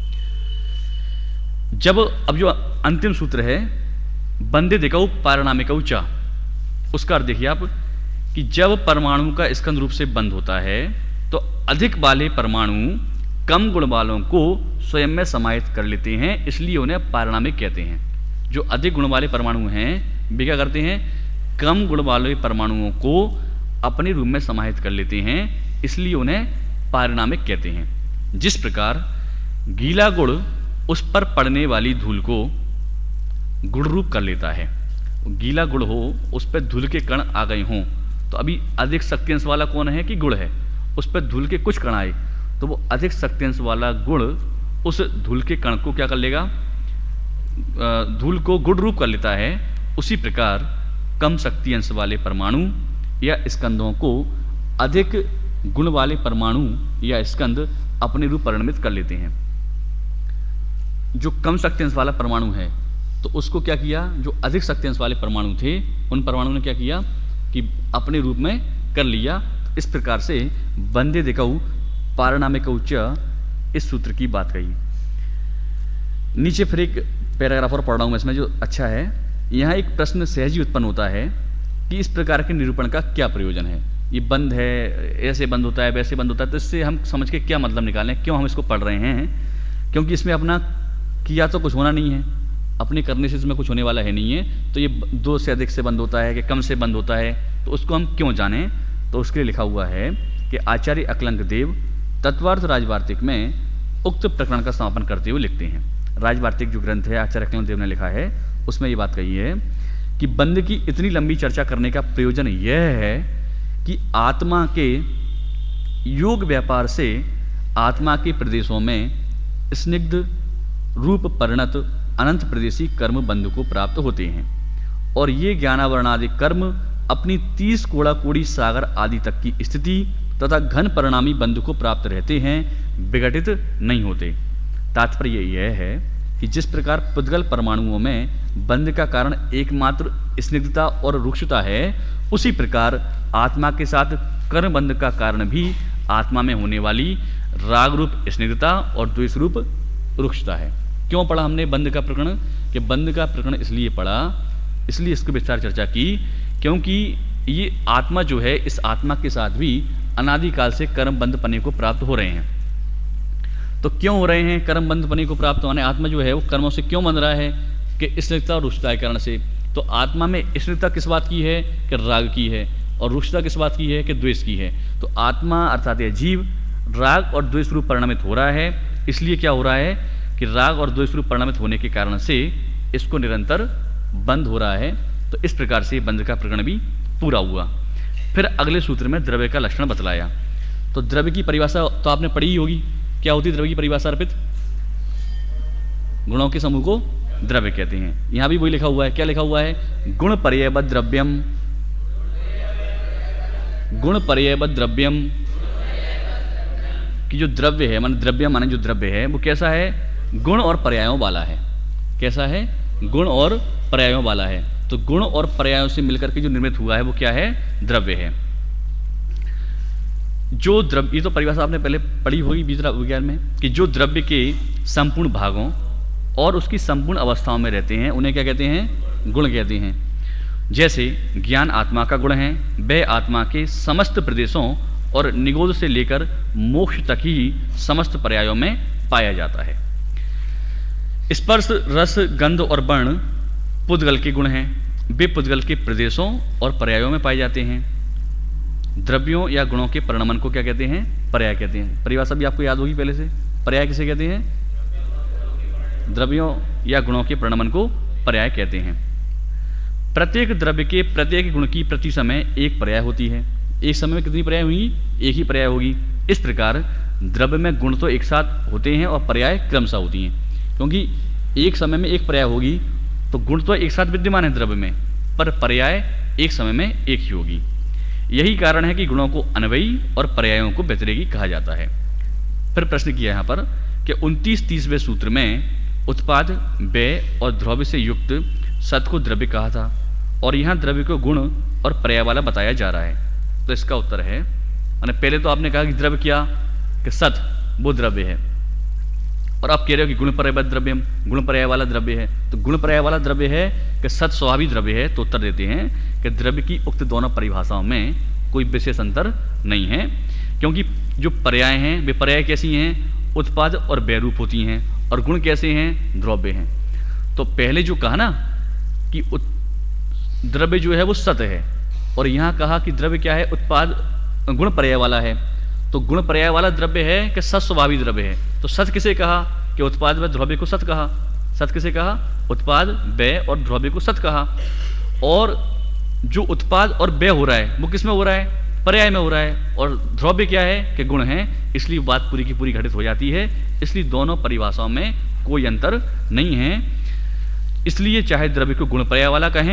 [SPEAKER 1] जब अब जो अंतिम सूत्र है बंदे दिकऊ पारिणामिकऊ च, उसका अर्थ देखिए आप कि जब परमाणु का स्कंद रूप से बंध होता है तो अधिक वाले परमाणु कम गुण वालों को स्वयं में समाहित कर लेते हैं, इसलिए उन्हें पारिणामिक कहते हैं। जो अधिक गुण वाले परमाणु हैं वे क्या करते हैं, कम गुण वाले परमाणुओं को अपने रूप में समाहित कर लेते हैं, इसलिए उन्हें पारिणामिक कहते हैं। जिस प्रकार गीला गुड़ उस पर पड़ने वाली धूल को गुड़ रूप कर लेता है। गीला गुड़ हो, उस पर धूल के कण आ गए हों, तो अभी अधिक शक्ति अंश वाला कौन है कि गुड़ है, उस पर धूल के कुछ कण आए तो वो अधिक शक्ति अंश वाला गुड़ उस धूल के कण को क्या कर लेगा, धूल को गुड़ रूप कर लेता है। उसी प्रकार कम शक्ति अंश वाले परमाणु या स्कंदों को अधिक गुण वाले परमाणु या स्कंद अपने रूप परिणमित कर लेते हैं। जो कम शक्ति अंश वाला परमाणु है तो उसको क्या किया, जो अधिक शक्ति अंश वाले परमाणु थे उन परमाणुओं ने क्या किया कि अपने रूप में कर लिया। इस प्रकार से वंदे दिकौ पारिणामिकौ च इस सूत्र की बात कही। नीचे फिर एक पैराग्राफ और पढ़ रहा हूँ मैं इसमें जो अच्छा है। यहाँ एक प्रश्न सहज ही उत्पन्न होता है कि इस प्रकार के निरूपण का क्या प्रयोजन है। ये बंद है, ऐसे बंद होता है, वैसे बंद होता है, तो इससे हम समझ के क्या मतलब निकालें, क्यों हम इसको पढ़ रहे हैं। क्योंकि इसमें अपना किया तो कुछ होना नहीं है, अपने करने से इसमें कुछ होने वाला है नहीं है। तो ये 2 से अधिक से बंद होता है कि कम से बंद होता है, तो उसको हम क्यों जानें। तो उसके लिए लिखा हुआ है कि आचार्य अकलंक देव तत्वार्थ राजवार्तिक में उक्त प्रकरण का समापन करते हुए लिखते हैं। राजवार्तिक जो ग्रंथ है आचार्य अकलंक देव ने लिखा है उसमें ये बात कही है कि बंद की इतनी लंबी चर्चा करने का प्रयोजन यह है कि आत्मा के योग व्यापार से आत्मा के प्रदेशों में स्निग्ध रूप परिणत अनंत प्रदेशी कर्म बंध को प्राप्त होते हैं और ये ज्ञानावरणादि कर्म अपनी 30 कोड़ा कोड़ी सागर आदि तक की स्थिति तथा घन परिणामी बंध को प्राप्त रहते हैं, विघटित नहीं होते। तात्पर्य यह है कि जिस प्रकार पुद्गल परमाणुओं में बंध का कारण एकमात्र स्निग्धता और रुक्षता है, उसी प्रकार आत्मा के साथ कर्म बंध का कारण भी आत्मा में होने वाली राग रूप स्निग्धता और द्वेष रूप रुक्षता है। क्यों पढ़ा हमने बंध का प्रकरण, कि बंध का प्रकरण इसलिए पढ़ा, इसलिए इसको विस्तार चर्चा की क्योंकि ये आत्मा जो है, इस आत्मा के साथ भी अनादिकाल से कर्म बंध पने को प्राप्त हो रहे हैं। तो क्यों हो रहे हैं कर्म बंध पने को प्राप्त होने, आत्मा जो है वो कर्मों से क्यों बंध रहा है कि स्निग्धता और रुक्षता के कारण से। तो आत्मा में स्निग्धता किस बात की है कि राग की है, और रुक्षता किस बात की है कि द्वेष की है। तो आत्मा अर्थात यह जीव राग और द्वेष रूप परिणमित हो रहा है। इसलिए क्या हो रहा है कि राग और द्वेष रूप परिणमित होने के कारण से इसको निरंतर बंद हो रहा है। तो इस प्रकार से बंध का प्रकरण भी पूरा हुआ। फिर अगले सूत्र में द्रव्य का लक्षण बतलाया। तो द्रव्य की परिभाषा तो आपने पढ़ी ही होगी। क्या होती है द्रव्य की परिभाषा अर्पित? गुणों के समूह को द्रव्य कहते हैं। यहां भी वही लिखा हुआ है। क्या लिखा हुआ है? गुण पर्ययबद्ध द्रव्यम, गुण पर्ययबद्ध द्रव्यम कि जो द्रव्य है, माने द्रव्य माने जो द्रव्य है वो कैसा है? गुण और पर्यायों वाला है। कैसा है? गुण और पर्यायों वाला है। तो गुण और पर्यायों से मिलकर के जो निर्मित हुआ है वो क्या है? द्रव्य है। जो द्रव्य, ये तो परिभाषा आपने पहले पढ़ी होगी बीज विज्ञान में, कि जो द्रव्य के संपूर्ण भागों और उसकी संपूर्ण अवस्थाओं में रहते हैं उन्हें क्या कहते हैं? गुण कहते हैं। जैसे ज्ञान आत्मा का गुण है, वह आत्मा के समस्त प्रदेशों और निगोध से लेकर मोक्ष तक ही समस्त पर्यायों में पाया जाता है। स्पर्श, रस, गंध और वर्ण पुद्गल के गुण हैं। वे पुद्गल के प्रदेशों और पर्यायों में पाए जाते हैं। द्रव्यों या गुणों के परिणमन को क्या कहते हैं? पर्याय कहते हैं। परिभाषा भी आपको याद होगी पहले से। पर्याय किसे कहते हैं? द्रव्यों या गुणों के परिणमन को पर्याय कहते हैं। प्रत्येक द्रव्य के प्रत्येक गुण की प्रति समय एक पर्याय होती है। एक समय में कितनी पर्याय होंगी? एक ही पर्याय होगी। इस प्रकार द्रव्य में गुण तो एक साथ होते हैं और पर्याय क्रमशः होती हैं, क्योंकि एक समय में एक पर्याय होगी तो गुण तो एक साथ विद्यमान है द्रव्य में, पर पर्याय एक समय में एक ही होगी। यही कारण है कि गुणों को अन्वयी और पर्यायों को व्यतिरेकी कहा जाता है। फिर प्रश्न किया यहाँ पर कि 29-30वें सूत्र में उत्पाद, व्यय और द्रव्य से युक्त सत को द्रव्य कहा था और यहाँ द्रव्य को गुण और पर्याय वाला बताया जा रहा है। तो इसका उत्तर है, पहले तो आपने कहा कि द्रव्य क्या? कि सत वो द्रव्य है, और आप कह रहे हो कि गुण पर्यायबद्ध द्रव्यम, गुण पर्याय वाला द्रव्य है। तो गुण पर्याय वाला द्रव्य है कि सत स्वाभाविक द्रव्य है। तो उत्तर देते हैं कि द्रव्य की उक्त दोनों परिभाषाओं में कोई विशेष अंतर नहीं है, क्योंकि जो पर्याय हैं वे पर्याय कैसी हैं? उत्पाद और व्यय रूप होती हैं, और गुण कैसे हैं? द्रव्य हैं। तो पहले जो कहा ना कि द्रव्य जो है वो सत है, और यहाँ कहा कि द्रव्य क्या है? उत्पाद गुण पर्याय वाला है। तो गुण पर्याय वाला द्रव्य है कि सत स्वभाविक द्रव्य है। तो सत किसे कहा? कि उत्पाद व द्रव्य को सत कहा। सत किसे कहा? उत्पाद, व्यय और द्रव्य को सत कहा। और जो उत्पाद और व्यय हो रहा है वो किस में हो रहा है? पर्याय में हो रहा है। और द्रव्य क्या है? कि गुण है। इसलिए बात पूरी की पूरी घटित हो जाती है। इसलिए दोनों परिभाषाओं में कोई अंतर नहीं है। इसलिए चाहे द्रव्य को गुण पर्याय वाला कहें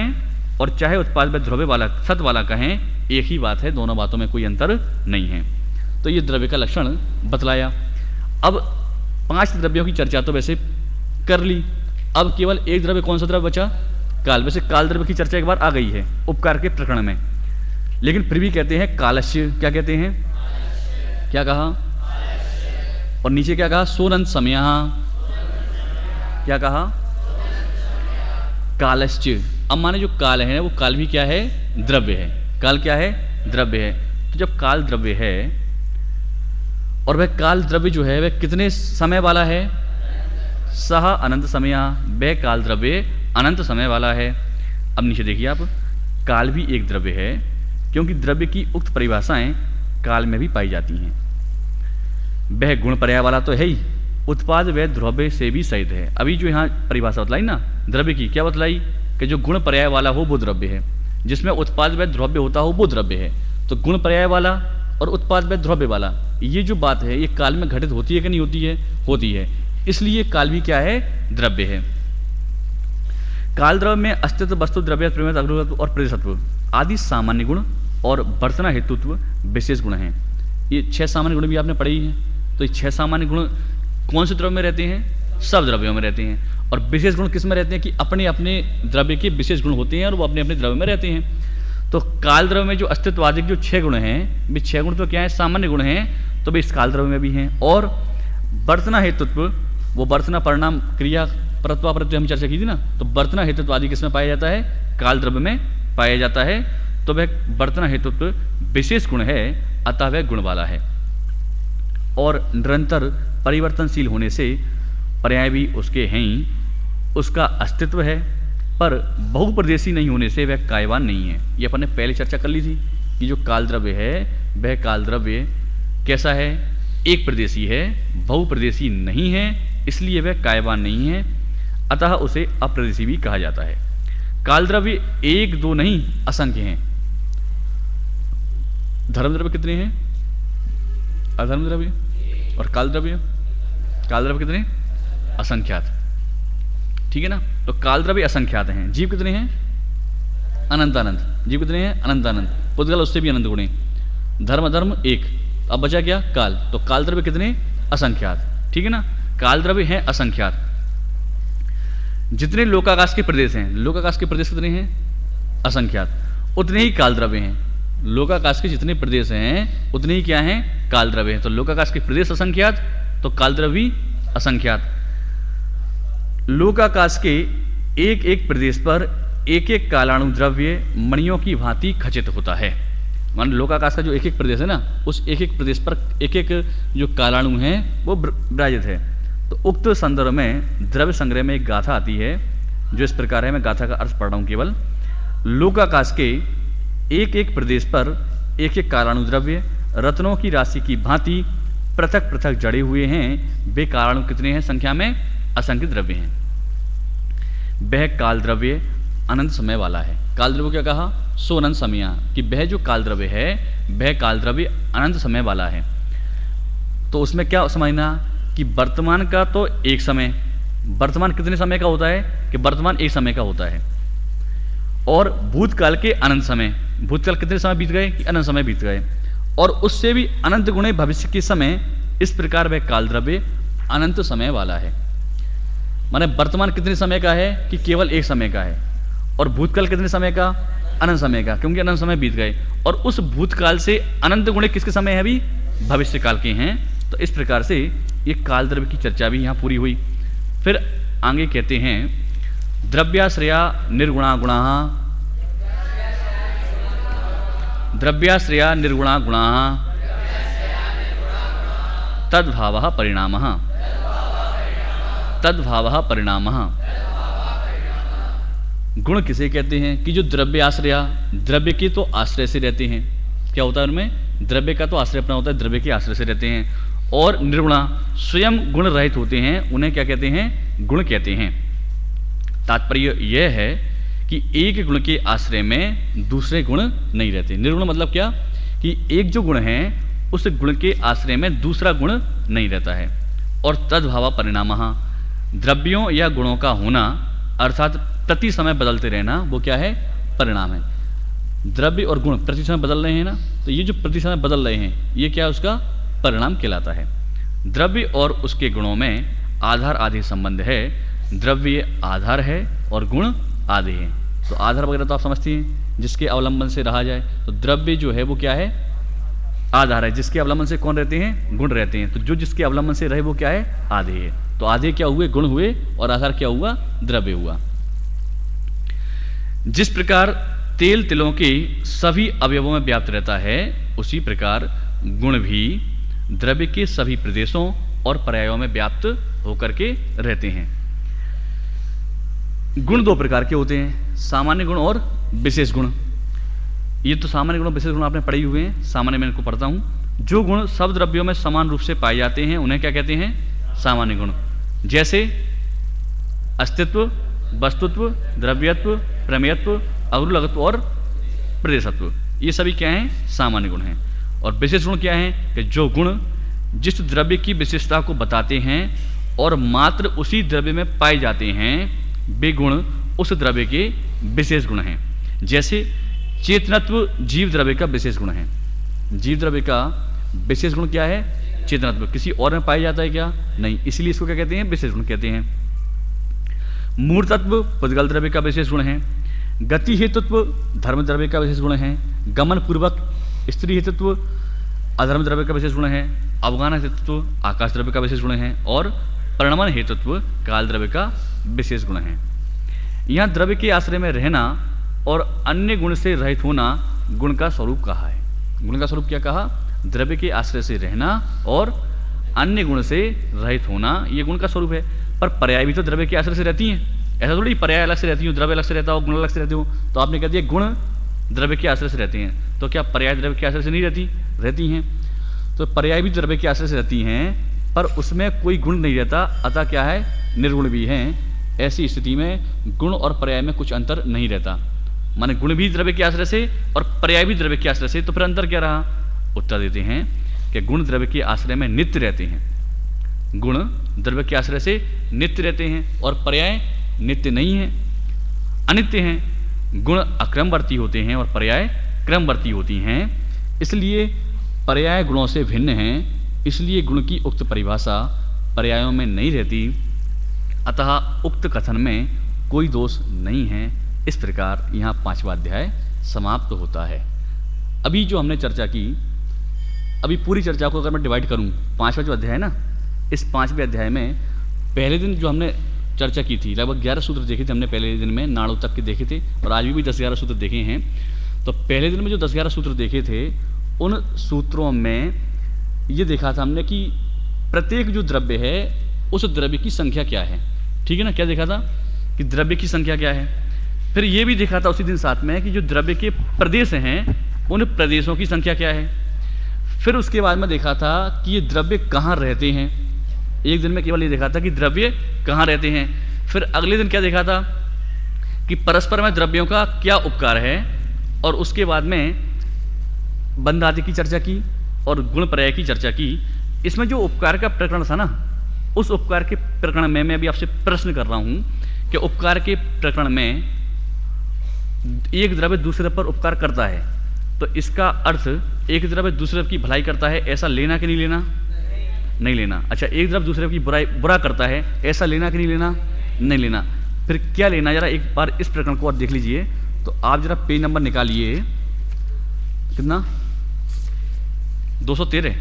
[SPEAKER 1] और चाहे उत्पाद व द्रव्य वाला सत वाला कहें, एक ही बात है, दोनों बातों में कोई अंतर नहीं है। तो ये द्रव्य का लक्षण बतलाया। अब 5 द्रव्यों की चर्चा तो वैसे कर ली, अब केवल एक द्रव्य, कौन सा द्रव्य बचा? काल। वैसे काल द्रव्य की चर्चा एक बार आ गई है उपकार के प्रकरण में, लेकिन फिर भी कहते हैं कालस्य। क्या कहते हैं? क्या कहा? और नीचे क्या कहा? सोनंत समय। क्या कहा? कालस्य। अब माने जो काल है वो काल भी क्या है? द्रव्य है। काल क्या है? द्रव्य है। तो जब काल द्रव्य है और वह काल द्रव्य जो है वह कितने समय वाला है? सह अनंत समय। वह काल द्रव्य अनंत समय वाला है। अब नीचे देखिए आप, काल भी एक द्रव्य है, क्योंकि द्रव्य की उक्त परिभाषाएं काल में भी पाई जाती हैं। वह गुण पर्याय वाला तो है ही, उत्पाद व द्रव्य से भी सहित है। अभी जो यहाँ परिभाषा बतलाई ना द्रव्य की, क्या बतलाई? कि जो गुण पर्याय वाला हो वो द्रव्य है, जिसमें उत्पाद व द्रव्य होता हो वो द्रव्य है। तो गुण पर्याय वाला और उत्पाद व द्रव्य वाला, ये जो बात है ये काल में घटित होती है कि नहीं होती है? होती है। इसलिए काल भी क्या है? द्रव्य है। काल द्रव्य में अस्तित्व, वस्तु, द्रव्य, प्रमेय, अग्रवत्व और प्रदेशत्व आदि सामान्य गुण और वर्तना हेतुत्व विशेष गुण हैं। ये 6 सामान्य गुण भी आपने पढ़े ही हैं। तो ये 6 सामान्य गुण कौन से द्रव्य में रहते हैं? सब द्रव्यों में रहते हैं। और विशेष गुण किस में रहते हैं? कि अपने अपने द्रव्य के विशेष गुण होते हैं और वो अपने अपने द्रव्य में रहते हैं। तो काल द्रव्य में जो अस्तित्वादिक जो 6 गुण हैं, वे 6 गुण तो क्या है? सामान्य गुण हैं, तो वे इस काल द्रव्य में भी हैं। और वर्तना हेतुत्व, वो वर्तना परिणाम क्रिया परत्वा प्रत्यय हम चर्चा की थी ना, तो वर्तना हेतुत्व आदि किसमें पाया जाता है? काल द्रव्य में पाया जाता है। तो वह वर्तना हेतुत्व विशेष गुण है, अतः वह गुण वाला है। और निरंतर परिवर्तनशील होने से पर्याय भी उसके हैं ही, उसका अस्तित्व है, पर बहुप्रदेशी नहीं होने से वह कायवान नहीं है। ये अपन ने पहले चर्चा कर ली थी कि जो काल द्रव्य है वह काल द्रव्य कैसा है? एक प्रदेशी है, बहुप्रदेशी नहीं है, इसलिए वह कायवान नहीं है, अतः उसे अप्रदेशी भी कहा जाता है। काल द्रव्य 1 2 नहीं, असंख्य हैं। धर्म द्रव्य कितने हैं? अधर्म द्रव्य। और काल द्रव्य? काल द्रव्य कितने? असंख्यात। ठीक है ना? तो काल द्रव्य असंख्यात हैं। जीव कितने हैं? अनंत अनंत। जीव कितने हैं? अनंत अनंत। पुद्गल उससे भी अनंत गुणे। धर्म अधर्म 1। अब बचा क्या? काल। तो काल द्रव्य कितने? असंख्यात। ठीक है ना? काल द्रव्य हैं असंख्यात। जितने लोकाकाश के प्रदेश हैं, लोकाकाश के प्रदेश कितने हैं? असंख्यात। उतने ही काल द्रव्य हैं। लोकाकाश के जितने प्रदेश हैं उतने ही क्या हैं? काल द्रव्य हैं। तो लोकाकाश के प्रदेश असंख्यात, तो काल द्रव्य असंख्यात। लोकाकाश के एक एक प्रदेश पर एक एक कालाणु द्रव्य मणियों की भांति खचित होता है। मान लोकाकाश का जो एक एक प्रदेश है ना, उस एक एक प्रदेश पर एक एक जो कालाणु हैं वो विराजित है। तो उक्त संदर्भ में द्रव्य संग्रह में एक गाथा आती है जो इस प्रकार है। मैं गाथा का अर्थ पढ़ रहा हूं केवल। लोकाकाश के एक एक प्रदेश पर एक एक कालाणु द्रव्य रत्नों की राशि की भांति पृथक पृथक जड़े हुए हैं। वे कालाणु कितने हैं? संख्या में असंख्य द्रव्य हैं। वह काल द्रव्य अनंत समय वाला है। काल द्रव्य क्या कहा? सो अनंत समय, कि वह जो काल द्रव्य है वह काल द्रव्य अनंत समय वाला है। तो उसमें क्या समझना कि वर्तमान का तो एक समय, वर्तमान कितने समय का होता है? कि वर्तमान एक समय का होता है। और भूतकाल के अनंत समय, भूतकाल कितने समय बीत गए? कि अनंत समय बीत गए। और उससे भी अनंत गुणे भविष्य के समय। इस प्रकार वह काल द्रव्य अनंत समय वाला है। माने वर्तमान कितने समय का है? कि केवल एक समय का है। और भूतकाल कितने समय का? अनंत समय का, क्योंकि अनंत समय बीत गए। और उस भूतकाल से अनंत गुणे किसके समय है? अभी भविष्य काल के हैं। तो Iस प्रकार से ये काल द्रव्य की चर्चा भी यहाँ पूरी हुई। फिर आगे कहते हैं द्रव्याश्रया निर्गुणा गुणा, द्रव्याश्रया निर्गुणा गुणा तद्भावः परिणामः, तद्भावः परिणामः। गुण किसे कहते हैं? कि जो द्रव्य आश्रया, द्रव्य के तो आश्रय से रहते हैं। क्या होता है उनमें? द्रव्य का तो आश्रय अपना होता है, द्रव्य के आश्रय से रहते हैं। और निर्गुणा, स्वयं गुण रहित होते हैं, उन्हें क्या कहते हैं? गुण कहते हैं। तात्पर्य यह है कि एक गुण के आश्रय में दूसरे गुण नहीं रहते। निर्गुण मतलब क्या? कि एक जो गुण है उस गुण के आश्रय में दूसरा गुण नहीं रहता है। और तद्भाव परिणामः, द्रव्यों या गुणों का होना अर्थात प्रति समय बदलते रहना, वो क्या है? परिणाम है। द्रव्य और गुण प्रति समय बदल रहे हैं ना, तो ये जो प्रति समय बदल रहे हैं ये क्या है, उसका परिणाम कहलाता है। द्रव्य और उसके गुणों में आधार आदि संबंध है। द्रव्य आधार है और गुण आदि है। तो आधार वगैरह तो आप समझती हैं, जिसके अवलंबन से रहा जाए। तो द्रव्य जो है वो क्या है, आधार है, जिसके अवलंबन से कौन रहते हैं, गुण रहते हैं। तो जो जिसके अवलंबन से रहे वो क्या है, आधे है। तो आधे क्या हुए, गुण हुए, और आधार क्या हुआ, द्रव्य हुआ। जिस प्रकार तेल तिलों के सभी अवयवों में व्याप्त रहता है, उसी प्रकार गुण भी द्रव्य के सभी प्रदेशों और पर्यायों में व्याप्त होकर के रहते हैं। गुण दो प्रकार के होते हैं, सामान्य गुण और विशेष गुण। ये तो सामान्य गुण और विशेष गुण आपने पढ़े हुए हैं, सामान्य मैं इनको पढ़ता हूं। जो गुण सब द्रव्यों में समान रूप से पाए जाते हैं उन्हें क्या कहते हैं, सामान्य गुण। जैसे अस्तित्व, वस्तुत्व, द्रव्यत्व, प्रमेयत्व, अवलुलगत्व और प्रदेशत्व, ये सभी क्या हैं, सामान्य गुण हैं। और विशेष गुण क्या हैं कि जो गुण जिस द्रव्य की विशेषता को बताते हैं और मात्र उसी द्रव्य में पाए जाते हैं, वे गुण उस द्रव्य के विशेष गुण हैं। जैसे चेतनत्व जीव द्रव्य का विशेष गुण है। जीव द्रव्य का विशेष गुण क्या है, चेतनत्व। किसी और में पाया जाता है क्या, नहीं, इसलिए इसको क्या कहते हैं, विशेष गुण कहते हैं। मूर्तत्व पुद्गल द्रव्य का विशेष गुण है। गति हेतुत्व धर्म द्रव्य का विशेष गुण है। गमन पूर्वक स्त्री हेतुत्व अधर्म द्रव्य का विशेष गुण है। अवगान हेतुत्व आकाश द्रव्य का विशेष गुण है। और प्रणमन हेतुत्व काल द्रव्य का विशेष गुण है। यहाँ द्रव्य के आश्रय में रहना और अन्य गुण से रहित होना गुण का स्वरूप कहा है। गुण का स्वरूप क्या कहा, द्रव्य के आश्रय से रहना और अन्य गुण से रहित होना, ये गुण का स्वरूप है। पर पर्याय भी तो द्रव्य के आश्रय से रहती हैं। ऐसा थोड़ी पर्याय अलग से रहती हो, द्रव्य अलग से रहता हो, गुण अलग से रहते हो। तो आपने कह दिया गुण द्रव्य के आश्रय से रहते हैं, तो क्या पर्याय द्रव्य के आश्रय से नहीं रहती हैं? तो पर्याय भी द्रव्य के आश्रय से रहती हैं, पर उसमें कोई गुण नहीं रहता, अतः क्या है, निर्गुण भी हैं। ऐसी स्थिति में गुण और पर्याय में कुछ अंतर नहीं रहता। माने गुण भी द्रव्य के आश्रय से और पर्याय भी द्रव्य के आश्रय से, तो फिर अंतर क्या रहा? उत्तर देते हैं कि गुण द्रव्य के आश्रय में नित्य रहते हैं। गुण द्रव्य के आश्रय से नित्य रहते हैं और पर्याय नित्य नहीं है, अनित्य हैं। गुण अक्रमवर्ती होते हैं और पर्याय क्रमवर्ती होती हैं। इसलिए पर्याय गुणों से भिन्न हैं। इसलिए गुण की उक्त परिभाषा पर्यायों में नहीं रहती, अतः उक्त कथन में कोई दोष नहीं है। इस प्रकार यहाँ 5वां अध्याय समाप्त होता है। अभी जो हमने चर्चा की, अभी पूरी चर्चा को अगर मैं डिवाइड करूँ, 5वां जो अध्याय है ना, इस 5वें अध्याय में पहले दिन जो हमने चर्चा की थी, लगभग 11 सूत्र देखे थे हमने पहले दिन में, नाड़ों तक के देखे थे, और आज भी 10-11 सूत्र देखे हैं। तो पहले दिन में जो 10-11 सूत्र देखे थे, उन सूत्रों में ये देखा था हमने कि प्रत्येक जो द्रव्य है उस द्रव्य की संख्या क्या है। ठीक है ना, क्या देखा था कि द्रव्य की संख्या क्या है। फिर ये भी देखा था उसी दिन साथ में कि जो द्रव्य के प्रदेश हैं उन प्रदेशों की संख्या क्या है। फिर उसके बाद में देखा था कि ये द्रव्य कहाँ रहते हैं। एक दिन में केवल ये देखा था कि द्रव्य कहाँ रहते हैं। फिर अगले दिन क्या देखा था कि परस्पर में द्रव्यों का क्या उपकार है, और उसके बाद में बंध आदि की चर्चा की और गुण पर्याय की चर्चा की। इसमें जो उपकार का प्रकरण था ना, उस उपकार के प्रकरण में मैं अभी आपसे प्रश्न कर रहा हूं कि उपकार के प्रकरण में एक द्रव्य दूसरे पर उपकार करता है, तो इसका अर्थ एक द्रव्य दूसरे की भलाई करता है, ऐसा लेना कि नहीं लेना? नहीं लेना। अच्छा, एक द्रव्य दूसरे की बुरा करता है, ऐसा लेना कि नहीं लेना? नहीं लेना। फिर क्या लेना? जरा एक बार इस प्रकरण को और देख लीजिए। तो आप जरा पेज नंबर निकालिए, कितना? 213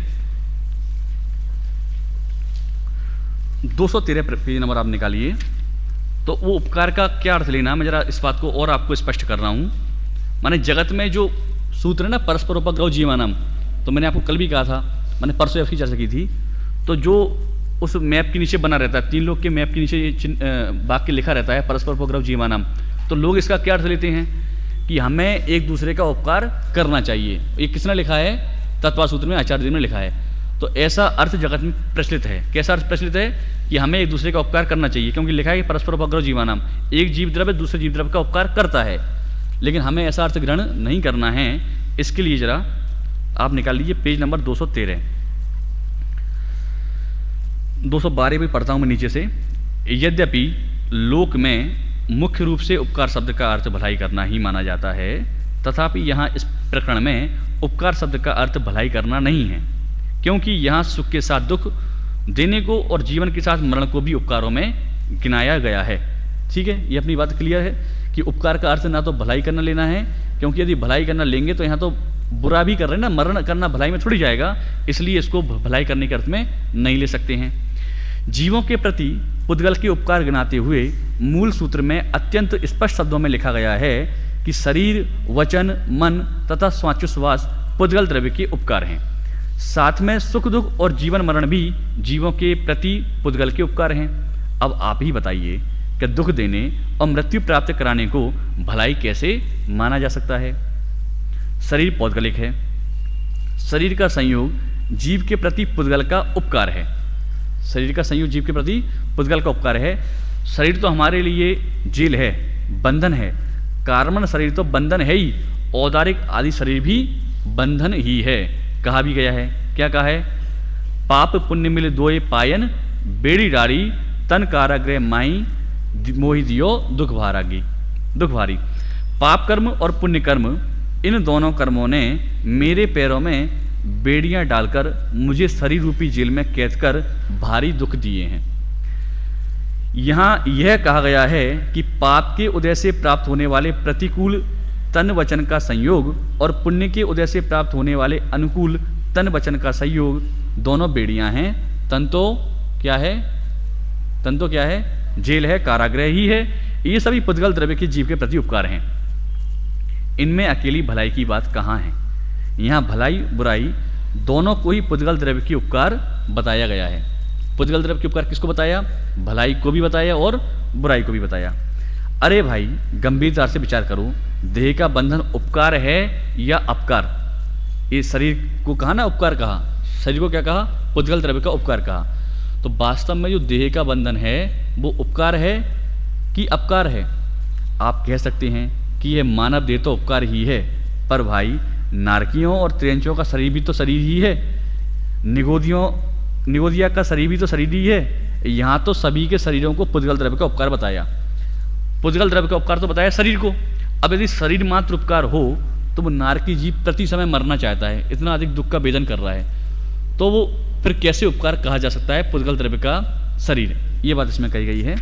[SPEAKER 1] पेज नंबर आप निकालिए। तो वो उपकार का क्या अर्थ लेना, मैं जरा इस बात को और आपको स्पष्ट कर रहा हूँ। माने जगत में जो सूत्र है ना, परस्पर उपग्रह जीवानम, तो मैंने आपको कल भी कहा था, मैंने परसों इसकी चर्चा की थी। तो जो उस मैप के नीचे बना रहता है, 3 लोग के मैप के नीचे वाक्य लिखा रहता है परस्पर उपग्रह जीवानम, तो लोग इसका क्या अर्थ लेते हैं कि हमें एक दूसरे का उपकार करना चाहिए। ये किसने लिखा है? तत्वा सूत्र में आचार्य जी ने लिखा है। तो ऐसा अर्थ जगत में प्रचलित है। कैसा अर्थ प्रचलित है? कि हमें एक दूसरे का उपकार करना चाहिए, क्योंकि लिखा है कि परस्पर उपग्रह जीवानाम, एक जीव द्रव्य दूसरे जीव द्रव्य का उपकार करता है, लेकिन हमें ऐसा अर्थ ग्रहण नहीं करना है। इसके लिए जरा आप निकाल लीजिए पेज नंबर 213। 212 भी पढ़ता हूं मैं नीचे से। यद्यपि लोक में मुख्य रूप से उपकार शब्द का अर्थ भलाई करना ही माना जाता है, तथापि यहाँ इस प्रकरण में उपकार शब्द का अर्थ भलाई करना नहीं है, क्योंकि यहाँ सुख के साथ दुख देने को और जीवन के साथ मरण को भी उपकारों में गिनाया गया है। ठीक है, ये अपनी बात क्लियर है कि उपकार का अर्थ ना तो भलाई करना लेना है, क्योंकि यदि भलाई करना लेंगे तो यहाँ तो बुरा भी कर रहे हैं ना, मरण करना भलाई में थोड़ी जाएगा, इसलिए इसको भलाई करने के अर्थ में नहीं ले सकते हैं। जीवों के प्रति पुद्गल के उपकार गिनाते हुए मूल सूत्र में अत्यंत स्पष्ट शब्दों में लिखा गया है कि शरीर, वचन, मन तथा स्वाचोश्वास पुद्गल द्रव्य के उपकार हैं। साथ में सुख दुख और जीवन मरण भी जीवों के प्रति पुद्गल के उपकार हैं। अब आप ही बताइए कि दुख देने और मृत्यु प्राप्त कराने को भलाई कैसे माना जा सकता है? शरीर पौद्गलिक है। शरीर का संयोग जीव के प्रति पुद्गल का उपकार है। शरीर का संयोग जीव के प्रति पुद्गल का उपकार है। शरीर तो हमारे लिए जेल है, बंधन है। कार्मण शरीर तो बंधन है ही, औदारिक आदि शरीर भी बंधन ही है। कहा भी गया है, क्या कहा है? पाप पुण्य मिल दोए पायन, बेड़ी डारी तन कारागृह माई, मोहि दियो दुख भारी। पाप कर्म और पुण्य कर्म, इन दोनों कर्मों ने मेरे पैरों में बेड़ियां डालकर मुझे शरीर रूपी जेल में कैद कर भारी दुख दिए हैं। यहाँ यह कहा गया है कि पाप के उदय से प्राप्त होने वाले प्रतिकूल तन वचन का संयोग और पुण्य के उदय से प्राप्त होने वाले अनुकूल तन वचन का संयोग दोनों बेड़ियां हैं। तन तो क्या है? जेल है, कारागृह ही है। ये सभी पुद्गल द्रव्य के जीव के प्रति उपकार हैं। इनमें अकेली भलाई की बात कहाँ है? यहाँ भलाई बुराई दोनों को ही पुद्गल द्रव्य के उपकार बताया गया है। पुद्गल द्रव्य के उपकार किसको बताया? भलाई को भी बताया और बुराई को भी बताया। अरे भाई, गंभीरता से विचार करो, देह का बंधन उपकार है या अपकार? ये शरीर को कहा ना उपकार कहा, शरीर को क्या कहा? पुद्गल द्रव्य का उपकार कहा। तो वास्तव में जो देह का बंधन है वो उपकार है कि अपकार है? आप कह सकते हैं कि यह मानव देह तो उपकार ही है, पर भाई नारकियों और त्रियंचों का शरीर भी तो शरीर ही है, निगोदिया का शरीर भी तो शरीर ही है। यहाँ तो सभी के शरीरों को पुद्गल द्रव्य का उपकार बताया। पुद्गल द्रव्य का उपकार तो बताया शरीर को। अब यदि शरीर मात्र उपकार हो तो वो नारकी जीव प्रति समय मरना चाहता है, इतना अधिक दुख का वेदन कर रहा है, तो वो फिर कैसे उपकार कहा जा सकता है पुद्गल द्रव्य का शरीर? ये बात इसमें कही गई है।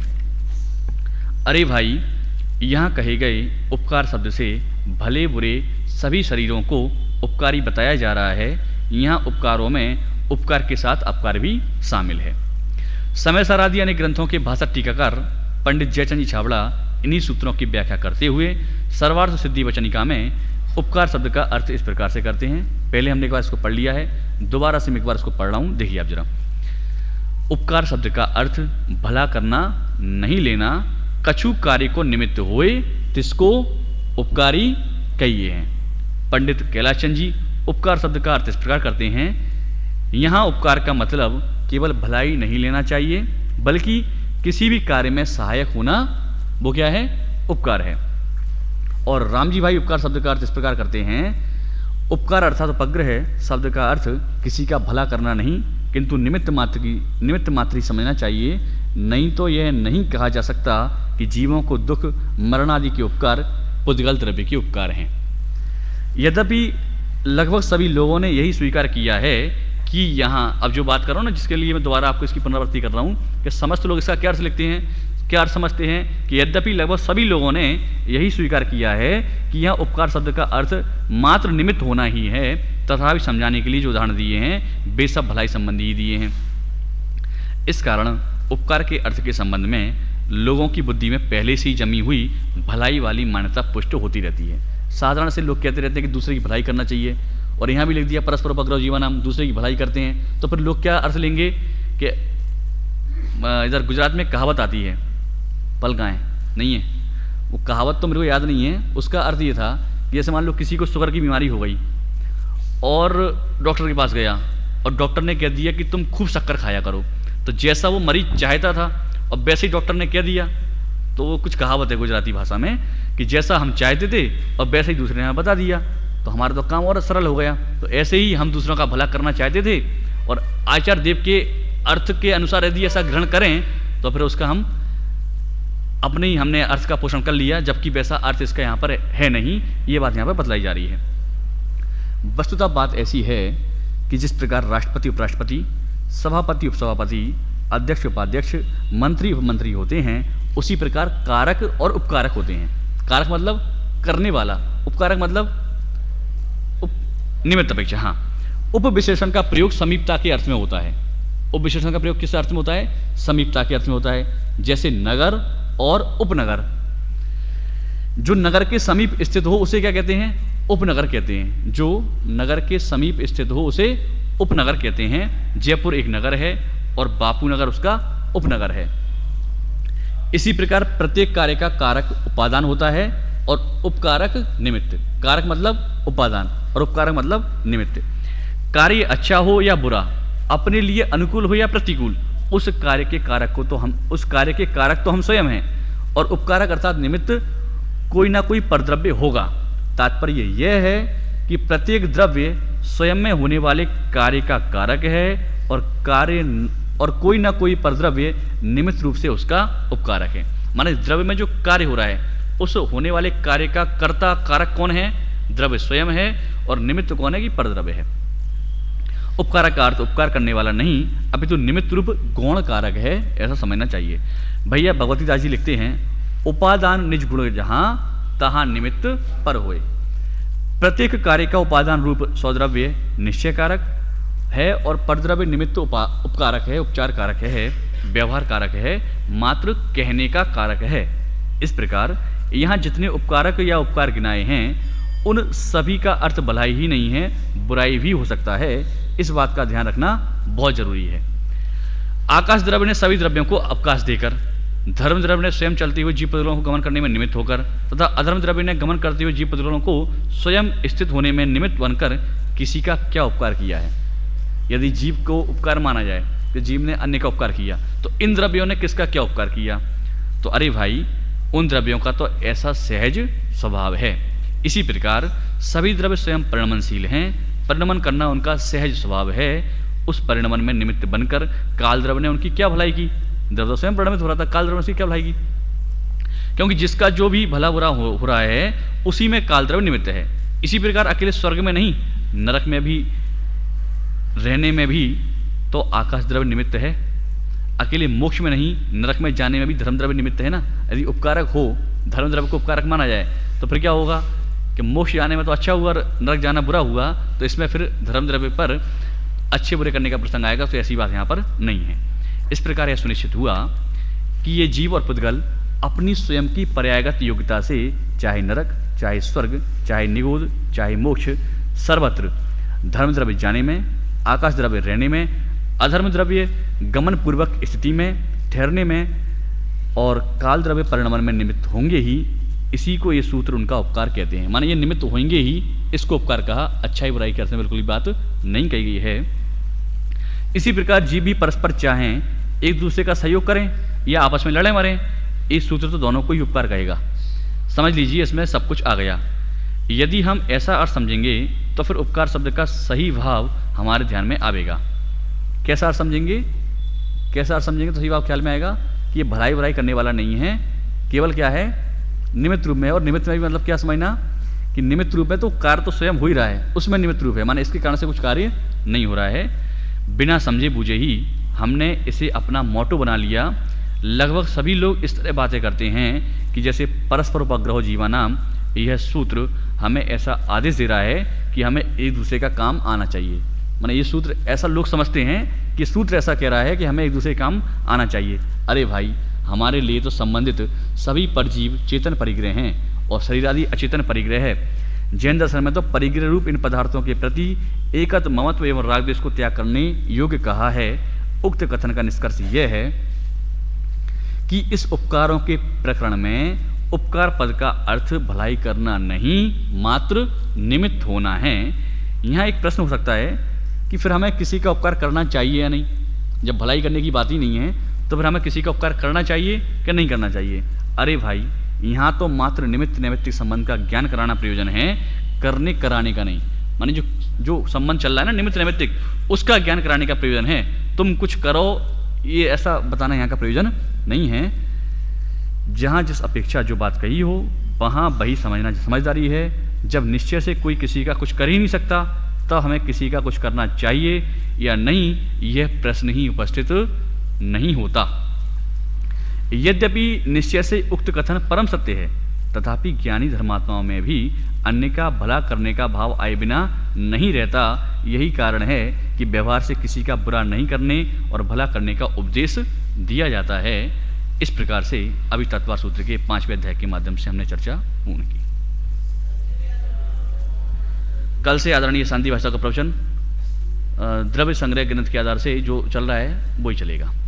[SPEAKER 1] अरे भाई, यहाँ कहे गए उपकार शब्द से भले बुरे सभी शरीरों को उपकारी बताया जा रहा है। यहाँ उपकारों में उपकार के साथ अपकार भी शामिल है। समय सार आदि अनेक ग्रंथों के भाषा टीकाकार पंडित जयचंद जी छाबड़ा इन्हीं सूत्रों की व्याख्या करते हुए सर्वार्थ सिद्धि वचनिका में उपकार शब्द का अर्थ इस प्रकार से करते हैं। पहले हमने एक बार इसको पढ़ लिया है, दोबारा से मैं एक बार इसको पढ़ रहा हूँ, देखिए आप जरा। उपकार शब्द का अर्थ भला करना नहीं लेना, कछु कार्य को निमित्त होए तिसको उपकारी कहिए हैं। पंडित कैलाश चंद जी उपकार शब्द का अर्थ इस प्रकार करते हैं, यहाँ उपकार का मतलब केवल भलाई नहीं लेना चाहिए, बल्कि किसी भी कार्य में सहायक होना, वो क्या है? उपकार है। और राम जी भाई उपकार शब्द का अर्थ इस प्रकार करते हैं, उपकार अर्थात उपग्रह शब्द का अर्थ किसी का भला करना नहीं, किंतु निमित्त मात्र ही समझना चाहिए। नहीं तो यह नहीं कहा जा सकता कि जीवों को दुख मरण आदि के उपकार पुद्गल द्रव्य के उपकार हैं। यद्यपि लगभग सभी लोगों ने यही स्वीकार किया है कि यहाँ अब जो बात कर रहा हूँ ना, जिसके लिए मैं दोबारा आपको इसकी पुनरावृत्ति कर रहा हूँ कि समस्त लोग इसका क्या अर्थ लिखते हैं, क्या अर्थ समझते हैं कि यद्यपि लगभग सभी लोगों ने यही स्वीकार किया है कि यहाँ उपकार शब्द का अर्थ मात्र निमित्त होना ही है, तथापि समझाने के लिए जो उदाहरण दिए हैं वे सब भलाई संबंधी ही दिए हैं। इस कारण उपकार के अर्थ के संबंध में लोगों की बुद्धि में पहले से ही जमी हुई भलाई वाली मान्यता पुष्ट होती रहती है। साधारण से लोग कहते रहते हैं कि दूसरे की भलाई करना चाहिए, और यहाँ भी लिख दिया परस्पर उपग्रह जीवन, हम दूसरे की भलाई करते हैं। तो फिर लोग क्या अर्थ लेंगे कि इधर गुजरात में कहावत आती है, पल गाएं नहीं है, वो कहावत तो मेरे को याद नहीं है, उसका अर्थ ये था कि जैसे मान लो किसी को शुगर की बीमारी हो गई और डॉक्टर के पास गया और डॉक्टर ने कह दिया कि तुम खूब शक्कर खाया करो, तो जैसा वो मरीज चाहता था और वैसे ही डॉक्टर ने कह दिया। तो वो कुछ कहावत है गुजराती भाषा में कि जैसा हम चाहते थे और वैसे ही दूसरे ने हमें बता दिया, तो हमारा तो काम और सरल हो गया। तो ऐसे ही हम दूसरों का भला करना चाहते थे और आचार्य देव के अर्थ के अनुसार यदि ऐसा ग्रहण करें तो फिर उसका हम अपने ही हमने अर्थ का पोषण कर लिया, जबकि वैसा अर्थ इसका यहाँ पर है नहीं। ये बात यहाँ पर बतलाई जा रही है। वस्तुतः बात ऐसी है कि जिस प्रकार राष्ट्रपति उपराष्ट्रपति, सभापति उपसभापति, अध्यक्ष उपाध्यक्ष, मंत्री उपमंत्री होते हैं, उसी प्रकार कारक और उपकारक होते हैं। कारक मतलब करने वाला, उपकारक मतलब निमित्त अपेक्षा। हाँ, उपविशेषण का प्रयोग समीपता के अर्थ में होता है। उपविशेषण का प्रयोग किस अर्थ में होता है? समीपता के अर्थ में होता है। जैसे नगर और उपनगर। जो नगर के समीप स्थित हो उसे क्या कहते हैं? उपनगर कहते हैं। जो नगर के समीप स्थित हो उसे उपनगर कहते हैं। जयपुर एक नगर है और बापू नगर उसका उपनगर है। इसी प्रकार प्रत्येक कार्य का कारक उपादान होता है और उपकारक निमित्त। कारक मतलब उपादान और उपकारक मतलब निमित्त। कार्य अच्छा हो या बुरा, अपने लिए अनुकूल हो या प्रतिकूल, उस कार्य के कारक को तो उस कार्य के कारक तो हम स्वयं हैं, और उपकारक अर्थात निमित्त कोई ना कोई परद्रव्य होगा। तात्पर्य यह है कि प्रत्येक द्रव्य स्वयं में होने वाले कार्य का कारक है और कोई ना कोई परद्रव्य निमित्त रूप से उसका उपकारक है। माने द्रव्य में जो कार्य हो रहा है उस होने वाले कार्य का कर्ता कारक कौन है? द्रव्य स्वयं है, और निमित्त कौन है? कि परद्रव्य है। उपकारक का अर्थ उपकार करने वाला नहीं, अपितु निमित्त रूप गौण कारक है, ऐसा समझना चाहिए। भैया भगवती दास जी लिखते हैं, उपादान निज गुण जहां तहां निमित्त पर होए। प्रत्येक कार्य का उपादान रूप स्वद्रव्य निश्चय कारक है और परद्रव्य निमित्त उपकारक है, उपचार कारक है, व्यवहार कारक है, मात्र कहने का कारक है। इस प्रकार यहाँ जितने उपकारक या उपकार गिनाए हैं उन सभी का अर्थ भलाई ही नहीं है, बुराई भी हो सकता है। इस बात का ध्यान रखना बहुत जरूरी है। आकाश द्रव्य ने सभी द्रव्यों को अवकाश देकर, धर्म द्रव्य ने स्वयं चलती हुई जीव पदार्थों को गमन करने में निमित्त होकर तथा अधर्म द्रव्य ने गमन करते हुए जीव पदार्थों को स्वयं स्थित होने में निमित्त बनकर किसी का क्या उपकार किया है? यदि जीव को उपकार माना जाए कि जीव ने अन्य का उपकार किया, तो इन द्रव्यों ने किसका क्या उपकार किया? तो अरे भाई, उन द्रव्यों का तो ऐसा सहज स्वभाव है। इसी प्रकार सभी द्रव्य स्वयं परिणमनशील हैं, परिणमन करना उनका सहज स्वभाव है। उस परिणमन में निमित्त बनकर काल द्रव्य ने उनकी क्या भलाई की? द्रव्य स्वयं परिणमित हो रहा था, काल द्रव्य ने क्या भलाई की? क्योंकि जिसका जो भी भला बुरा हो रहा है उसी में काल द्रव्य निमित्त है। इसी प्रकार अकेले स्वर्ग में नहीं, नरक में भी रहने में भी तो आकाश द्रव्य निमित्त है। अकेले मोक्ष में नहीं, नरक में जाने में भी धर्म द्रव्य निमित्त है ना। यदि उपकारक हो, धर्म द्रव्य को उपकारक माना जाए, तो फिर क्या होगा कि मोक्ष जाने में तो अच्छा हुआ, नरक जाना बुरा हुआ, तो इसमें फिर धर्म द्रव्य पर अच्छे बुरे करने का प्रसंग आएगा। तो ऐसी बात यहाँ पर नहीं है। इस प्रकार यह सुनिश्चित हुआ कि ये जीव और पुद्गल अपनी स्वयं की पर्यायगत योग्यता से चाहे नरक, चाहे स्वर्ग, चाहे निगोद, चाहे मोक्ष, सर्वत्र धर्म द्रव्य जाने में, आकाश द्रव्य रहने में, अधर्म द्रव्य गमन पूर्वक स्थिति में ठहरने में और काल द्रव्य परिणमन में निमित्त होंगे ही। इसी को ये सूत्र उनका उपकार कहते हैं। माने ये निमित्त होंगे ही, इसको उपकार कहा। अच्छाई बुराई के अर्थ में बिल्कुल भी बात नहीं कही गई है। इसी प्रकार जीव भी परस्पर चाहें एक दूसरे का सहयोग करें या आपस में लड़े मरें, इस सूत्र तो दोनों को ही उपकार कहेगा। समझ लीजिए, इसमें सब कुछ आ गया। यदि हम ऐसा अर्थ समझेंगे तो फिर उपकार शब्द का सही भाव हमारे ध्यान में आवेगा। कैसा अर्थ समझेंगे? कैसा अर्थ समझेंगे तो सही भाव ख्याल में आएगा कि ये भलाई बुराई करने वाला नहीं है, केवल क्या है? निमित्त रूप में। और निमित्त में भी मतलब क्या समझना कि निमित्त रूप है तो कार्य तो स्वयं हो ही रहा है, उसमें निमित्त रूप है, माने इसके कारण से कुछ कार्य नहीं हो रहा है। बिना समझे बूझे ही हमने इसे अपना मोटो बना लिया। लगभग सभी लोग इस तरह बातें करते हैं कि जैसे परस्पर उपग्रह जीवानाम, यह सूत्र हमें ऐसा आदेश दे रहा है कि हमें एक दूसरे का काम आना चाहिए। माने ये सूत्र ऐसा लोग समझते हैं कि सूत्र ऐसा कह रहा है कि हमें एक दूसरे का काम आना चाहिए। अरे भाई, हमारे लिए तो संबंधित सभी परजीव चेतन परिग्रह हैं और शरीर आदि अचेतन परिग्रह है। जैन दर्शन में तो परिग्रह रूप इन पदार्थों के प्रति एकत ममत्व एवं रागद्वेष को त्याग करने योग्य कहा है। उक्त कथन का निष्कर्ष यह है कि इस उपकारों के प्रकरण में उपकार पद का अर्थ भलाई करना नहीं, मात्र निमित्त होना है। यहाँ एक प्रश्न हो सकता है कि फिर हमें किसी का उपकार करना चाहिए या नहीं? जब भलाई करने की बात ही नहीं है तो फिर हमें किसी का उपकार करना चाहिए कि नहीं करना चाहिए? अरे भाई, यहाँ तो मात्र निमित्त नैमित्तिक संबंध का ज्ञान कराना प्रयोजन है, करने कराने का नहीं। माने जो संबंध चल रहा है ना निमित्त नैमित्तिक, उसका ज्ञान कराने का प्रयोजन है। तुम कुछ करो ये ऐसा बताना यहाँ का प्रयोजन नहीं है। जहाँ जिस अपेक्षा जो बात कही हो वहाँ वही समझना समझदारी है। जब निश्चय से कोई किसी का कुछ कर ही नहीं सकता तब हमें किसी का कुछ करना चाहिए या नहीं, यह प्रश्न ही उपस्थित नहीं होता। यद्यपि निश्चय से उक्त कथन परम सत्य है, तथापि ज्ञानी धर्मात्माओं में भी अन्य का भला करने का भाव आए बिना नहीं रहता। यही कारण है कि व्यवहार से किसी का बुरा नहीं करने और भला करने का उपदेश दिया जाता है। इस प्रकार से अभी तत्वार सूत्र के 5वें अध्याय के माध्यम से हमने चर्चा पूर्ण की। कल से आदरणीय शांति भाषा का प्रवचन द्रव्य संग्रह ग्रंथ के आधार से जो चल रहा है वही चलेगा।